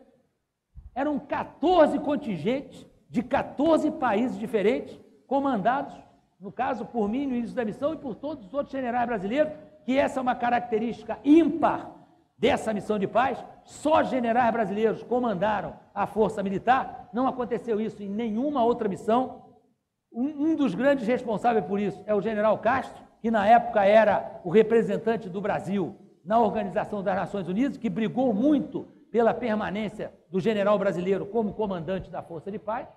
Eram quatorze contingentes de quatorze países diferentes, comandados, no caso, por mim no início da missão e por todos os outros generais brasileiros, que essa é uma característica ímpar dessa missão de paz. Só generais brasileiros comandaram a força militar, não aconteceu isso em nenhuma outra missão. Um, um dos grandes responsáveis por isso é o general Castro, que na época era o representante do Brasil na Organização das Nações Unidas, que brigou muito pela permanência do general brasileiro como comandante da Força de Paz.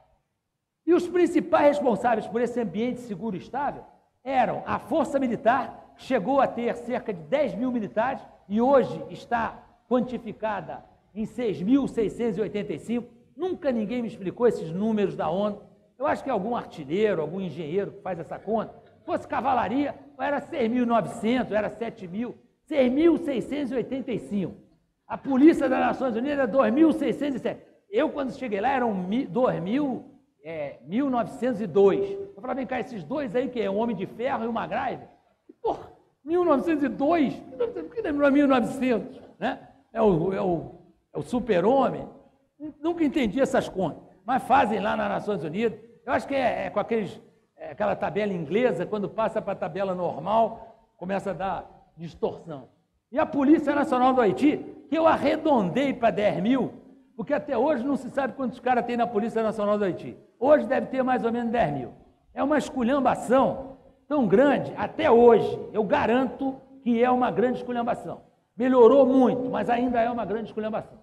E os principais responsáveis por esse ambiente seguro e estável eram a Força Militar, que chegou a ter cerca de dez mil militares e hoje está quantificada em seis mil seiscentos e oitenta e cinco. Nunca ninguém me explicou esses números da ONU. Eu acho que é algum artilheiro, algum engenheiro que faz essa conta. Se fosse cavalaria, era seis mil e novecentos, era sete mil, seis mil seiscentos e oitenta e cinco. A Polícia das Nações Unidas era dois mil seiscentos e sete. Eu, quando cheguei lá, eram dois mil, é, mil novecentos e dois. Eu falava, vem cá, esses dois aí, que é um Homem de Ferro e uma MacGyver. Porra, mil novecentos e dois? Por que não é mil e novecentos? Né? É o, é o, é o super-homem. Nunca entendi essas contas, mas fazem lá nas Nações Unidas. Eu acho que é, é com aqueles, é, aquela tabela inglesa, quando passa para a tabela normal, começa a dar distorção. E a Polícia Nacional do Haiti, que eu arredondei para dez mil, porque até hoje não se sabe quantos caras tem na Polícia Nacional do Haiti. Hoje deve ter mais ou menos dez mil. É uma esculhambação tão grande, até hoje, eu garanto que é uma grande esculhambação. Melhorou muito, mas ainda é uma grande esculhambação.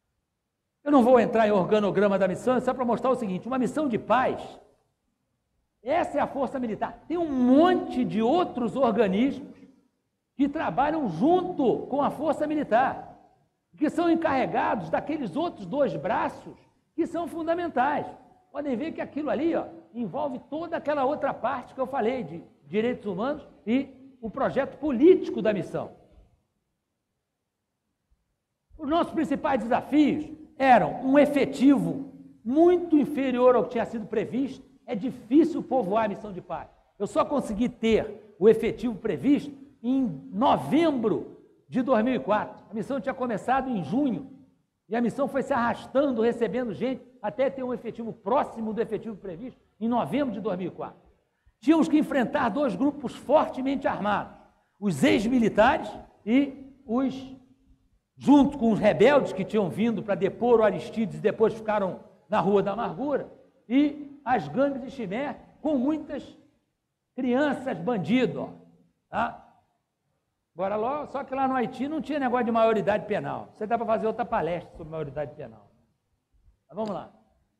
Eu não vou entrar em organograma da missão, é só para mostrar o seguinte, uma missão de paz, essa é a Força Militar. Tem um monte de outros organismos que trabalham junto com a Força Militar, que são encarregados daqueles outros dois braços que são fundamentais. Podem ver que aquilo ali, ó, envolve toda aquela outra parte que eu falei, de direitos humanos e o projeto político da missão. Os nossos principais desafios eram um efetivo muito inferior ao que tinha sido previsto. É difícil povoar a missão de paz. Eu só consegui ter o efetivo previsto em novembro de dois mil e quatro. A missão tinha começado em junho e a missão foi se arrastando, recebendo gente, até ter um efetivo próximo do efetivo previsto em novembro de dois mil e quatro. Tínhamos que enfrentar dois grupos fortemente armados, os ex-militares e os, junto com os rebeldes que tinham vindo para depor o Aristides e depois ficaram na Rua da Amargura, e as gangues de Chimé, com muitas crianças bandidos, ó, tá? Agora, logo, só que lá no Haiti não tinha negócio de maioridade penal. Você dá para fazer outra palestra sobre maioridade penal. Mas vamos lá.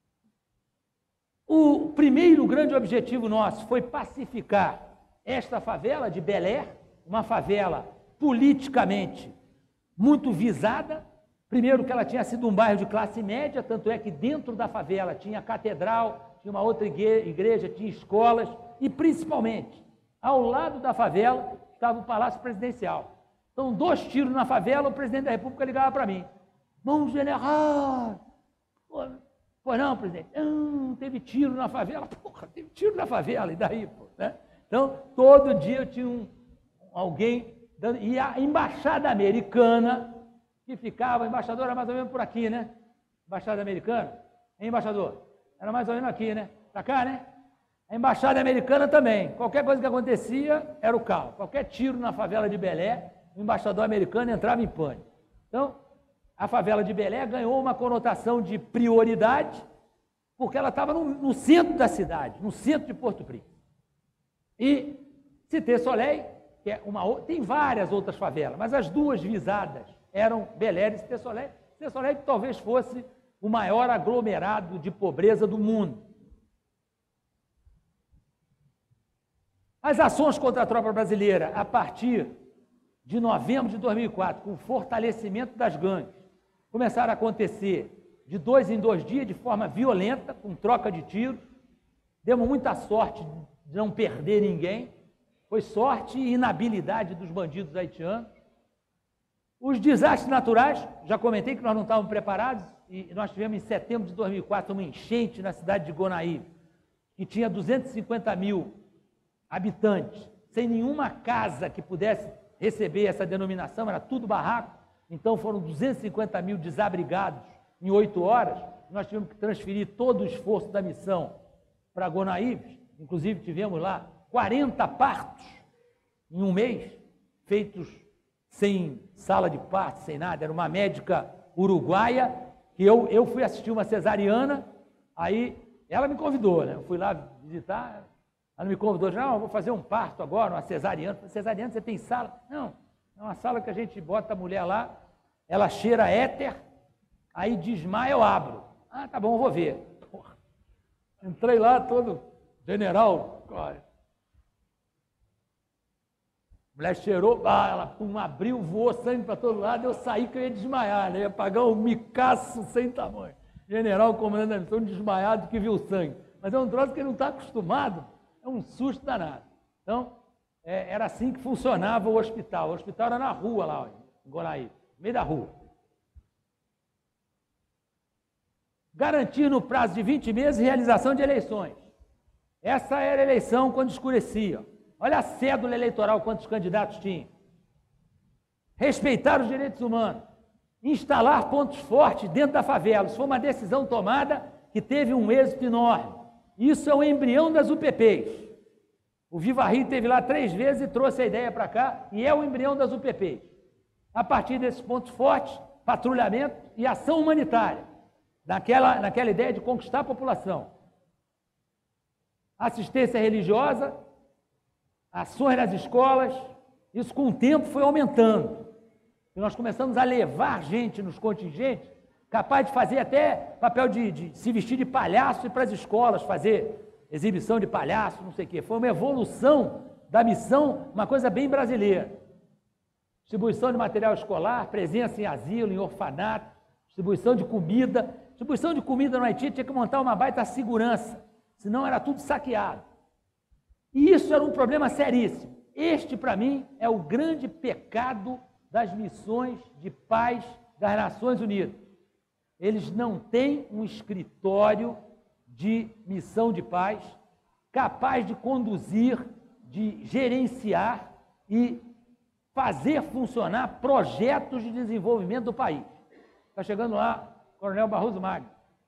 O primeiro grande objetivo nosso foi pacificar esta favela de Belé, uma favela politicamente muito visada. Primeiro que ela tinha sido um bairro de classe média, tanto é que dentro da favela tinha catedral, tinha uma outra igreja, tinha escolas e principalmente, ao lado da favela, estava o Palácio Presidencial. Então, dois tiros na favela, o presidente da República ligava para mim. Bom, general! Pô, pô, não, presidente, não, teve tiro na favela. Porra, teve tiro na favela, e daí, pô, né? Então, todo dia eu tinha um, alguém, dando, e a embaixada americana, que ficava, o embaixador era mais ou menos por aqui, né? Embaixada americana, hein, embaixador? Era mais ou menos aqui, né? Para cá, né? A embaixada americana também. Qualquer coisa que acontecia, era o caos. Qualquer tiro na favela de Belé, o embaixador americano entrava em pânico. Então, a favela de Belé ganhou uma conotação de prioridade, porque ela estava no, no centro da cidade, no centro de Porto Príncipe. E Cité Soleil que é uma outra, tem várias outras favelas, mas as duas visadas eram Beléria e Tessolé. Tessolé que talvez fosse o maior aglomerado de pobreza do mundo. As ações contra a tropa brasileira, a partir de novembro de dois mil e quatro, com o fortalecimento das gangues, começaram a acontecer de dois em dois dias, de forma violenta, com troca de tiros. Demos muita sorte de não perder ninguém. Foi sorte e inabilidade dos bandidos haitianos. Os desastres naturais, já comentei que nós não estávamos preparados, e nós tivemos em setembro de dois mil e quatro uma enchente na cidade de Gonaí, que tinha duzentos e cinquenta mil habitantes, sem nenhuma casa que pudesse receber essa denominação, era tudo barraco. Então foram duzentos e cinquenta mil desabrigados em oito horas. Nós tivemos que transferir todo o esforço da missão para Gonaí. Inclusive tivemos lá quarenta partos em um mês, feitos sem sala de parto, sem nada. Era uma médica uruguaia, que eu, eu fui assistir uma cesariana, aí ela me convidou, né? Eu fui lá visitar, ela me convidou, não, eu vou fazer um parto agora, uma cesariana. Cesariana, você tem sala? Não, é uma sala que a gente bota a mulher lá, ela cheira éter, aí desmaia, eu abro. Ah, tá bom, eu vou ver. Porra. Entrei lá todo general, olha. A mulher cheirou, ah, ela pum, abriu, voou sangue para todo lado, eu saí que eu ia desmaiar, né? Ia pagar um micaço sem tamanho. General, comandante da missão, desmaiado que viu sangue. Mas é um troço que ele não está acostumado, é um susto danado. Então, é, era assim que funcionava o hospital. O hospital era na rua lá, olha, em Gonaí, no meio da rua. Garantir no prazo de vinte meses realização de eleições. Essa era a eleição quando escurecia. Olha a cédula eleitoral, quantos candidatos tinha. Respeitar os direitos humanos. Instalar pontos fortes dentro da favela. Isso foi uma decisão tomada que teve um êxito enorme. Isso é o embrião das U P Ps. O Viva Rio esteve lá três vezes e trouxe a ideia para cá, e é o embrião das U P Ps. A partir desses pontos fortes, patrulhamento e ação humanitária, naquela, naquela ideia de conquistar a população. Assistência religiosa, ações nas escolas, isso com o tempo foi aumentando. E nós começamos a levar gente nos contingentes, capaz de fazer até papel de, de se vestir de palhaço e ir para as escolas, fazer exibição de palhaço, não sei o quê. Foi uma evolução da missão, uma coisa bem brasileira. Distribuição de material escolar, presença em asilo, em orfanato, distribuição de comida. Distribuição de comida no Haiti tinha que montar uma baita segurança, senão era tudo saqueado. E isso era um problema seríssimo. Este, para mim, é o grande pecado das missões de paz das Nações Unidas. Eles não têm um escritório de missão de paz capaz de conduzir, de gerenciar e fazer funcionar projetos de desenvolvimento do país. Está chegando lá, Coronel Barroso Magno.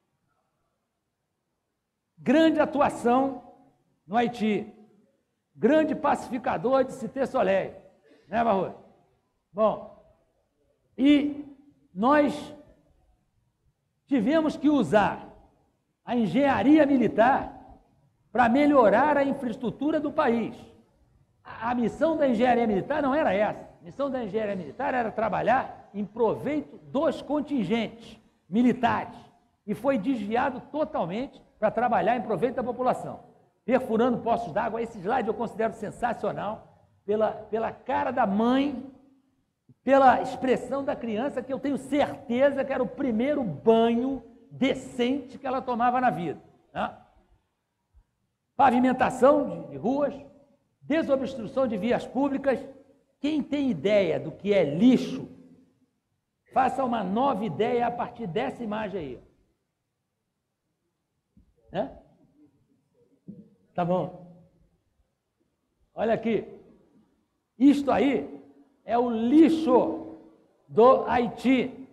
Grande atuação no Haiti. Grande pacificador de Cité Soleil, né, Barroso? Bom, e nós tivemos que usar a engenharia militar para melhorar a infraestrutura do país. A, a missão da engenharia militar não era essa. A missão da engenharia militar era trabalhar em proveito dos contingentes militares e foi desviado totalmente para trabalhar em proveito da população. Perfurando poços d'água, esse slide eu considero sensacional, pela, pela cara da mãe, pela expressão da criança, que eu tenho certeza que era o primeiro banho decente que ela tomava na vida. Né? Pavimentação de, de ruas, desobstrução de vias públicas. Quem tem ideia do que é lixo, faça uma nova ideia a partir dessa imagem aí. Né? Tá bom? Olha aqui. Isto aí é o lixo do Haiti.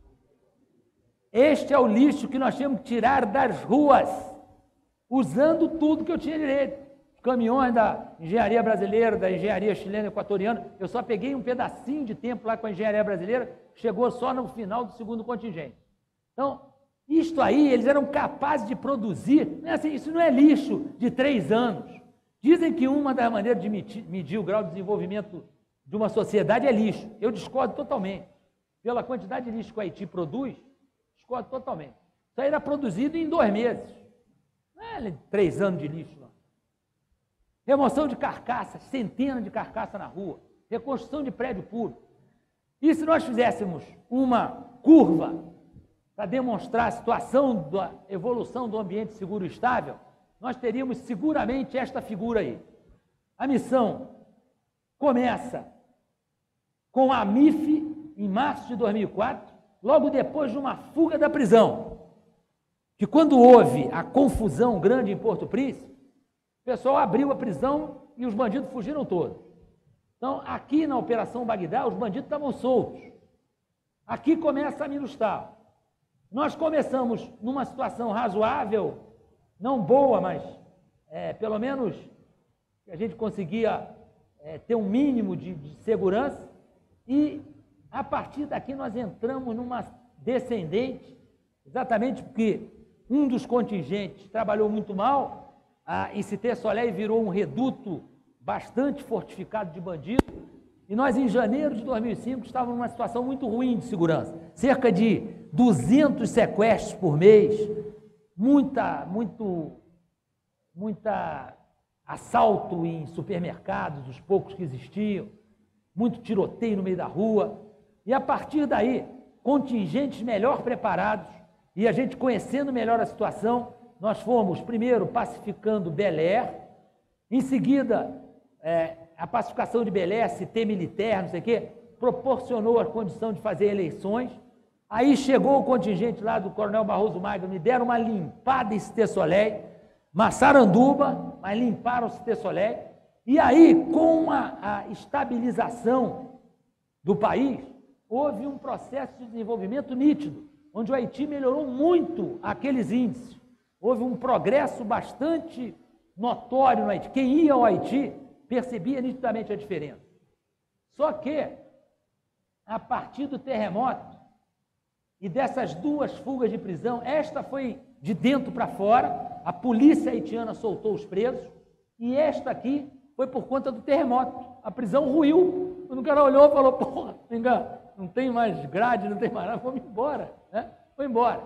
Este é o lixo que nós temos que tirar das ruas, usando tudo que eu tinha direito. Os caminhões da engenharia brasileira, da engenharia chilena e equatoriana, eu só peguei um pedacinho de tempo lá com a engenharia brasileira, chegou só no final do segundo contingente. Então, isto aí, eles eram capazes de produzir, não é assim, isso não é lixo de três anos, Dizem que uma das maneiras de medir o grau de desenvolvimento de uma sociedade é lixo. Eu discordo totalmente. Pela quantidade de lixo que o Haiti produz, discordo totalmente. Isso aí era produzido em dois meses. Não é três anos de lixo, não. Remoção de carcaças, centenas de carcaças na rua. Reconstrução de prédio público. E se nós fizéssemos uma curva para demonstrar a situação da evolução do ambiente seguro e estável, nós teríamos seguramente esta figura aí. A missão começa com a M I F em março de dois mil e quatro, logo depois de uma fuga da prisão, que quando houve a confusão grande em Porto Príncipe, o pessoal abriu a prisão e os bandidos fugiram todos. Então, aqui na Operação Bagdá, os bandidos estavam soltos. Aqui começa a MINUSTAH. Nós começamos numa situação razoável, não boa, mas é, pelo menos a gente conseguia é, ter um mínimo de, de segurança, e a partir daqui nós entramos numa descendente, exatamente porque um dos contingentes trabalhou muito mal, a, em Cité Soleil virou um reduto bastante fortificado de bandidos, e nós em janeiro de dois mil e cinco estávamos numa situação muito ruim de segurança, cerca de duzentos sequestros por mês, muita, muito, muita assalto em supermercados, os poucos que existiam, muito tiroteio no meio da rua, e a partir daí, contingentes melhor preparados, e a gente conhecendo melhor a situação, nós fomos primeiro pacificando Belém, em seguida, é, a pacificação de Belém, Cité Militaire, não sei o quê, proporcionou a condição de fazer eleições. Aí chegou o contingente lá do Coronel Barroso Magno, me deram uma limpada em Cité Soleil, Massaranduba, mas limparam Cité Soleil, e aí, com a, a estabilização do país, houve um processo de desenvolvimento nítido, onde o Haiti melhorou muito aqueles índices. Houve um progresso bastante notório no Haiti. Quem ia ao Haiti percebia nitidamente a diferença. Só que, a partir do terremoto e dessas duas fugas de prisão, esta foi de dentro para fora, a polícia haitiana soltou os presos, e esta aqui foi por conta do terremoto. A prisão ruiu. Quando o cara olhou e falou, porra, não tem mais grade, não tem mais nada, vamos embora. Né? Foi embora.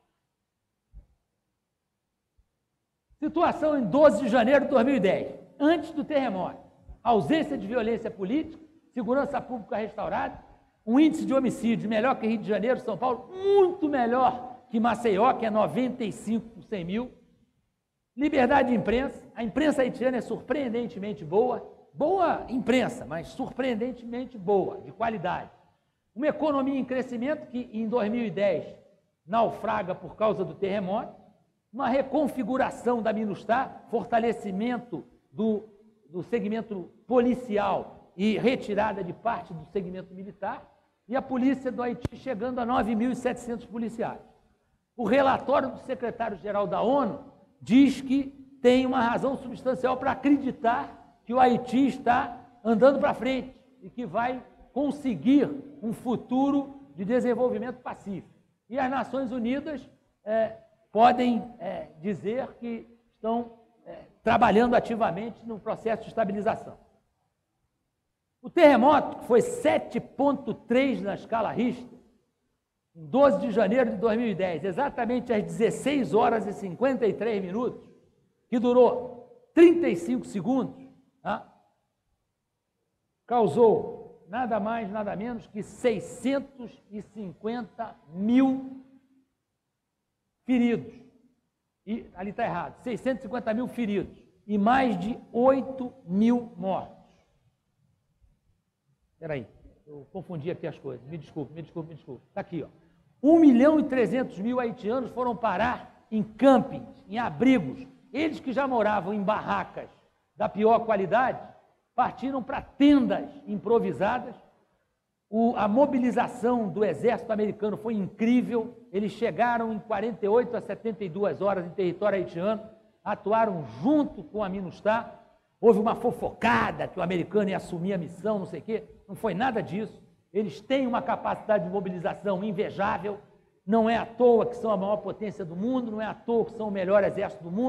Situação em doze de janeiro de dois mil e dez, antes do terremoto. Ausência de violência política, segurança pública restaurada, um índice de homicídios melhor que Rio de Janeiro, São Paulo, muito melhor que Maceió, que é noventa e cinco por cem mil. Liberdade de imprensa, a imprensa haitiana é surpreendentemente boa, boa imprensa, mas surpreendentemente boa, de qualidade. Uma economia em crescimento que em dois mil e dez naufraga por causa do terremoto, uma reconfiguração da MINUSTAH, fortalecimento do, do segmento policial e retirada de parte do segmento militar, e a polícia do Haiti chegando a nove mil e setecentos policiais. O relatório do secretário-geral da ONU diz que tem uma razão substancial para acreditar que o Haiti está andando para frente e que vai conseguir um futuro de desenvolvimento pacífico. E as Nações Unidas é, podem é, dizer que estão é, trabalhando ativamente no processo de estabilização. O terremoto, que foi sete ponto três na escala Richter, em doze de janeiro de dois mil e dez, exatamente às dezesseis horas e cinquenta e três minutos, que durou trinta e cinco segundos, tá? Causou nada mais, nada menos que seiscentos e cinquenta mil feridos. E, ali está errado, seiscentos e cinquenta mil feridos e mais de oito mil mortos. Espera aí, eu confundi aqui as coisas, me desculpe, me desculpe, me desculpe. Está aqui, ó. um milhão e trezentos mil haitianos foram parar em campings, em abrigos. Eles que já moravam em barracas da pior qualidade, partiram para tendas improvisadas. O, a mobilização do exército americano foi incrível. Eles chegaram em quarenta e oito a setenta e duas horas em território haitiano, atuaram junto com a MINUSTAH. Houve uma fofocada que o americano ia assumir a missão, não sei o quê. Não foi nada disso. Eles têm uma capacidade de mobilização invejável. Não é à toa que são a maior potência do mundo, não é à toa que são o melhor exército do mundo.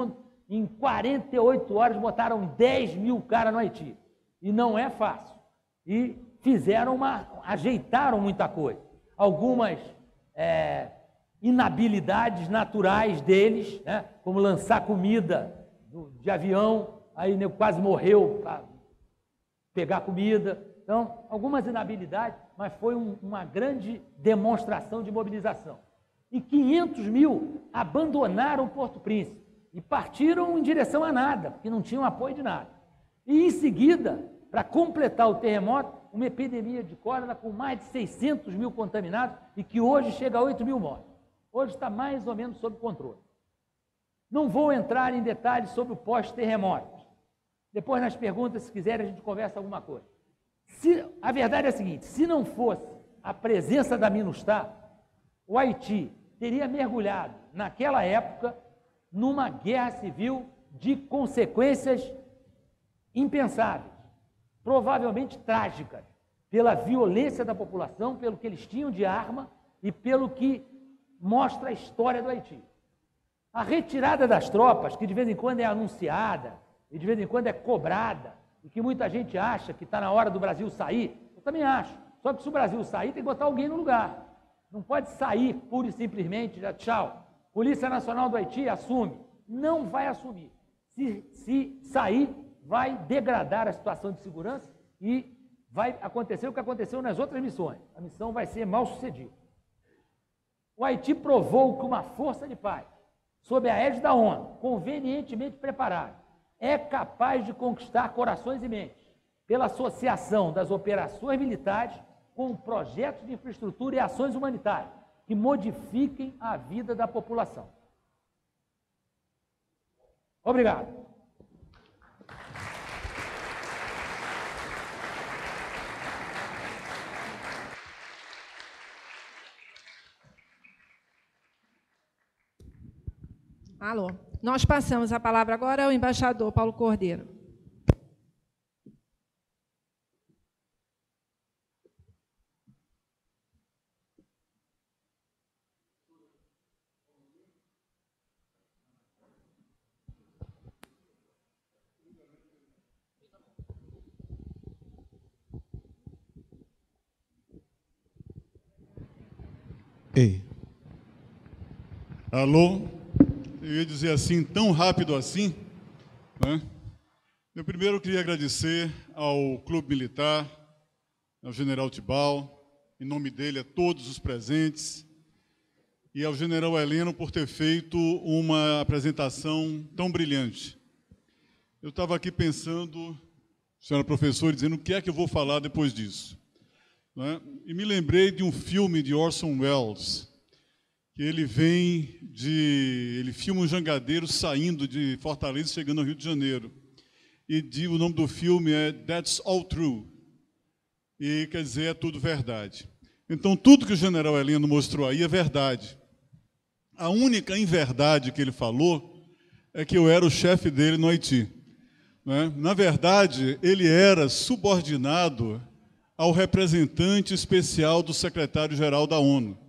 em quarenta e oito horas botaram dez mil caras no Haiti. E não é fácil. E fizeram uma, ajeitaram muita coisa. Algumas é, inabilidades naturais deles, né, como lançar comida do, de avião, aí o nego quase morreu para pegar comida. Então, algumas inabilidades, mas foi um, uma grande demonstração de mobilização. E quinhentos mil abandonaram Porto Príncipe e partiram em direção a nada, porque não tinham apoio de nada. E em seguida, para completar o terremoto, uma epidemia de cólera com mais de seiscentos mil contaminados e que hoje chega a oito mil mortos. Hoje está mais ou menos sob controle. Não vou entrar em detalhes sobre o pós-terremoto. Depois, nas perguntas, se quiserem, a gente conversa alguma coisa. Se, a verdade é a seguinte, se não fosse a presença da MINUSTAH, o Haiti teria mergulhado, naquela época, numa guerra civil de consequências impensáveis, provavelmente trágicas, pela violência da população, pelo que eles tinham de arma e pelo que mostra a história do Haiti. A retirada das tropas, que de vez em quando é anunciada e de vez em quando é cobrada, e que muita gente acha que está na hora do Brasil sair, eu também acho. Só que se o Brasil sair, tem que botar alguém no lugar. Não pode sair pura e simplesmente, já tchau. Polícia Nacional do Haiti assume. Não vai assumir. Se, se sair, vai degradar a situação de segurança e vai acontecer o que aconteceu nas outras missões. A missão vai ser mal sucedida. O Haiti provou que uma força de paz, sob a égide da ONU, convenientemente preparada, é capaz de conquistar corações e mentes pela associação das operações militares com projetos de infraestrutura e ações humanitárias que modifiquem a vida da população. Obrigado. Alô. Nós passamos a palavra agora ao embaixador Paulo Cordeiro. Ei. Alô? Eu ia dizer assim, tão rápido assim, né? Eu primeiro queria agradecer ao Clube Militar, ao General Tibau, em nome dele a todos os presentes, e ao General Heleno por ter feito uma apresentação tão brilhante. Eu estava aqui pensando, senhora professora, dizendo o que é que eu vou falar depois disso, né? E me lembrei de um filme de Orson Welles, que ele vem de... ele filma um jangadeiro saindo de Fortaleza, chegando ao Rio de Janeiro. E de, o nome do filme é That's All True. E quer dizer, é tudo verdade. Então, tudo que o general Heleno mostrou aí é verdade. A única inverdade que ele falou é que eu era o chefe dele no Haiti, né? Na verdade, ele era subordinado ao representante especial do secretário-geral da ONU.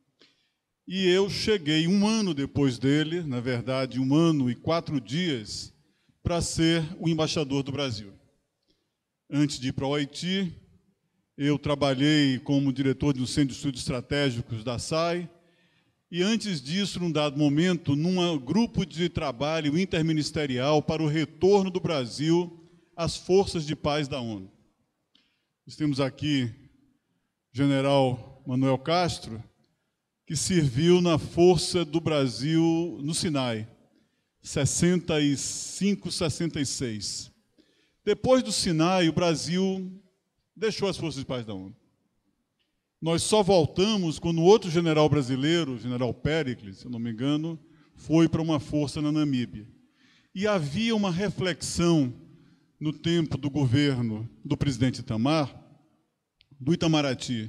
E eu cheguei um ano depois dele, na verdade, um ano e quatro dias, para ser o embaixador do Brasil. Antes de ir para o Haiti, eu trabalhei como diretor do Centro de Estudos Estratégicos da S A I, e antes disso, num dado momento, num grupo de trabalho interministerial para o retorno do Brasil às forças de paz da ONU. Nós temos aqui o general Manuel Castro, que serviu na Força do Brasil no Sinai, sessenta e cinco, sessenta e seis. Depois do Sinai, o Brasil deixou as Forças de Paz da ONU. Nós só voltamos quando outro general brasileiro, o general Péricles, se eu não me engano, foi para uma força na Namíbia. E havia uma reflexão no tempo do governo do presidente Itamar, do Itamaraty,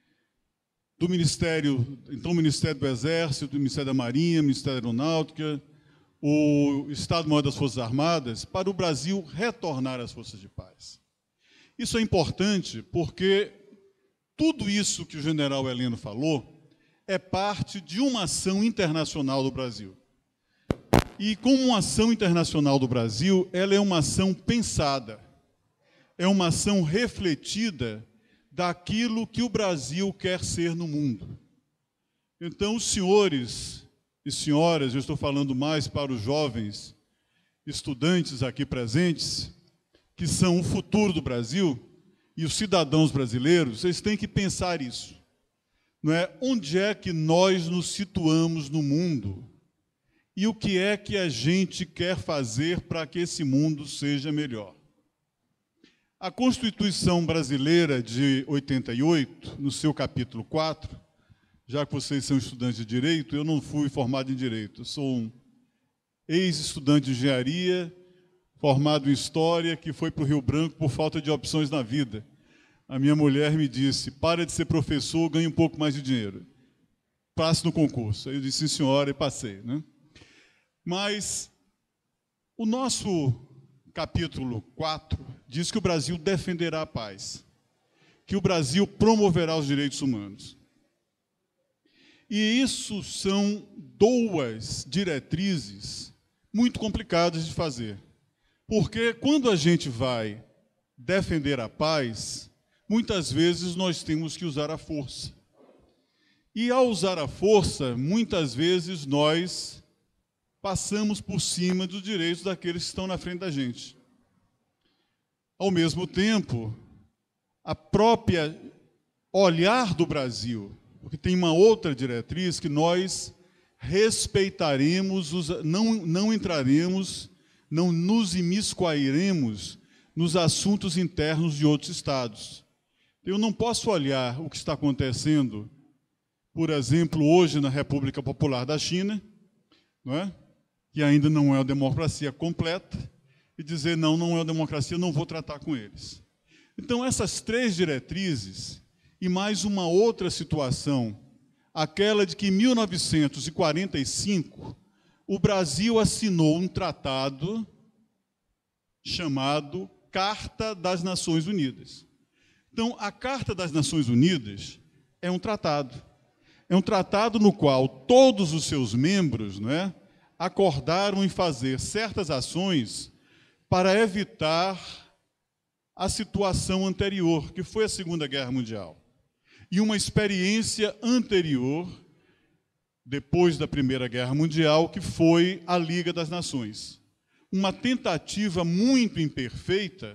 do Ministério, então o Ministério do Exército, do Ministério da Marinha, Ministério da Aeronáutica, o Estado-Maior das Forças Armadas, para o Brasil retornar às Forças de Paz. Isso é importante porque tudo isso que o general Heleno falou é parte de uma ação internacional do Brasil. E como uma ação internacional do Brasil, ela é uma ação pensada, é uma ação refletida daquilo que o Brasil quer ser no mundo. Então, os senhores e senhoras, eu estou falando mais para os jovens estudantes aqui presentes, que são o futuro do Brasil, e os cidadãos brasileiros, vocês têm que pensar isso. Não é? Onde é que nós nos situamos no mundo? E o que é que a gente quer fazer para que esse mundo seja melhor? A Constituição Brasileira de oitenta e oito, no seu capítulo quatro, já que vocês são estudantes de Direito, eu não fui formado em Direito, eu sou um ex-estudante de Engenharia, formado em História, que foi para o Rio Branco por falta de opções na vida. A minha mulher me disse, para de ser professor, ganhe um pouco mais de dinheiro. Passe no concurso. Aí eu disse, sim, senhora, e passei, né? Mas o nosso capítulo quatro diz que o Brasil defenderá a paz, que o Brasil promoverá os direitos humanos. E isso são duas diretrizes muito complicadas de fazer. Porque quando a gente vai defender a paz, muitas vezes nós temos que usar a força. E ao usar a força, muitas vezes nós passamos por cima dos direitos daqueles que estão na frente da gente. Ao mesmo tempo, a própria olhar do Brasil, porque tem uma outra diretriz que nós respeitaremos, os, não, não entraremos, não nos imiscuiremos nos assuntos internos de outros estados. Eu não posso olhar o que está acontecendo, por exemplo, hoje na República Popular da China, não é? Que ainda não é uma democracia completa, e dizer, não, não é uma democracia, não vou tratar com eles. Então, essas três diretrizes, e mais uma outra situação, aquela de que em mil novecentos e quarenta e cinco, o Brasil assinou um tratado chamado Carta das Nações Unidas. Então, a Carta das Nações Unidas é um tratado. É um tratado no qual todos os seus membros, não é, acordaram em fazer certas ações para evitar a situação anterior, que foi a Segunda Guerra Mundial. E uma experiência anterior, depois da Primeira Guerra Mundial, que foi a Liga das Nações. Uma tentativa muito imperfeita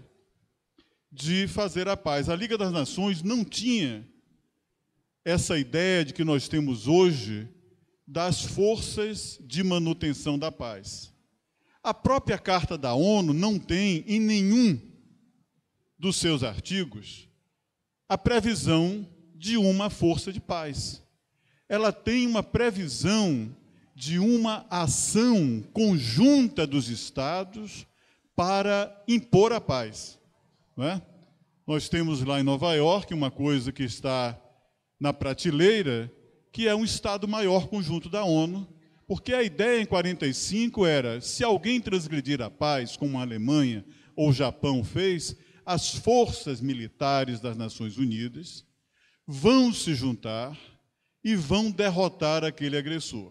de fazer a paz. A Liga das Nações não tinha essa ideia de que nós temos hoje das forças de manutenção da paz. A própria Carta da ONU não tem em nenhum dos seus artigos a previsão de uma força de paz. Ela tem uma previsão de uma ação conjunta dos Estados para impor a paz. Não é? Nós temos lá em Nova York uma coisa que está na prateleira, que é um Estado-Maior conjunto da ONU, porque a ideia em quarenta e cinco era, se alguém transgredir a paz, como a Alemanha ou o Japão fez, as forças militares das Nações Unidas vão se juntar e vão derrotar aquele agressor.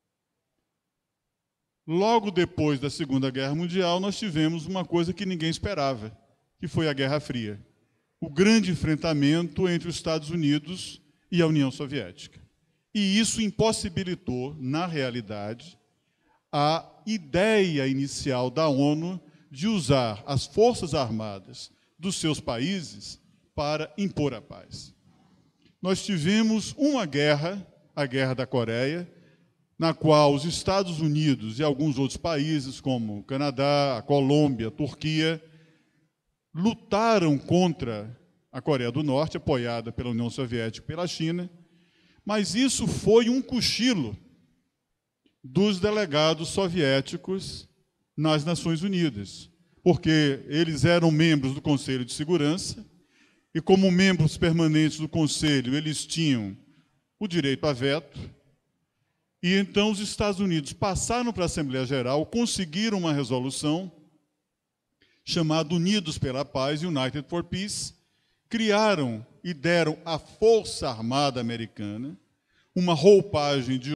Logo depois da Segunda Guerra Mundial, nós tivemos uma coisa que ninguém esperava, que foi a Guerra Fria. O grande enfrentamento entre os Estados Unidos e a União Soviética. E isso impossibilitou, na realidade, a ideia inicial da ONU de usar as forças armadas dos seus países para impor a paz. Nós tivemos uma guerra, a Guerra da Coreia, na qual os Estados Unidos e alguns outros países, como o Canadá, a Colômbia, a Turquia, lutaram contra a Coreia do Norte, apoiada pela União Soviética e pela China, mas isso foi um cochilo dos delegados soviéticos nas Nações Unidas, porque eles eram membros do Conselho de Segurança, e como membros permanentes do Conselho, eles tinham o direito a veto, e então os Estados Unidos passaram para a Assembleia Geral, conseguiram uma resolução chamada Unidos pela Paz, United for Peace, criaram e deram à Força Armada Americana uma roupagem de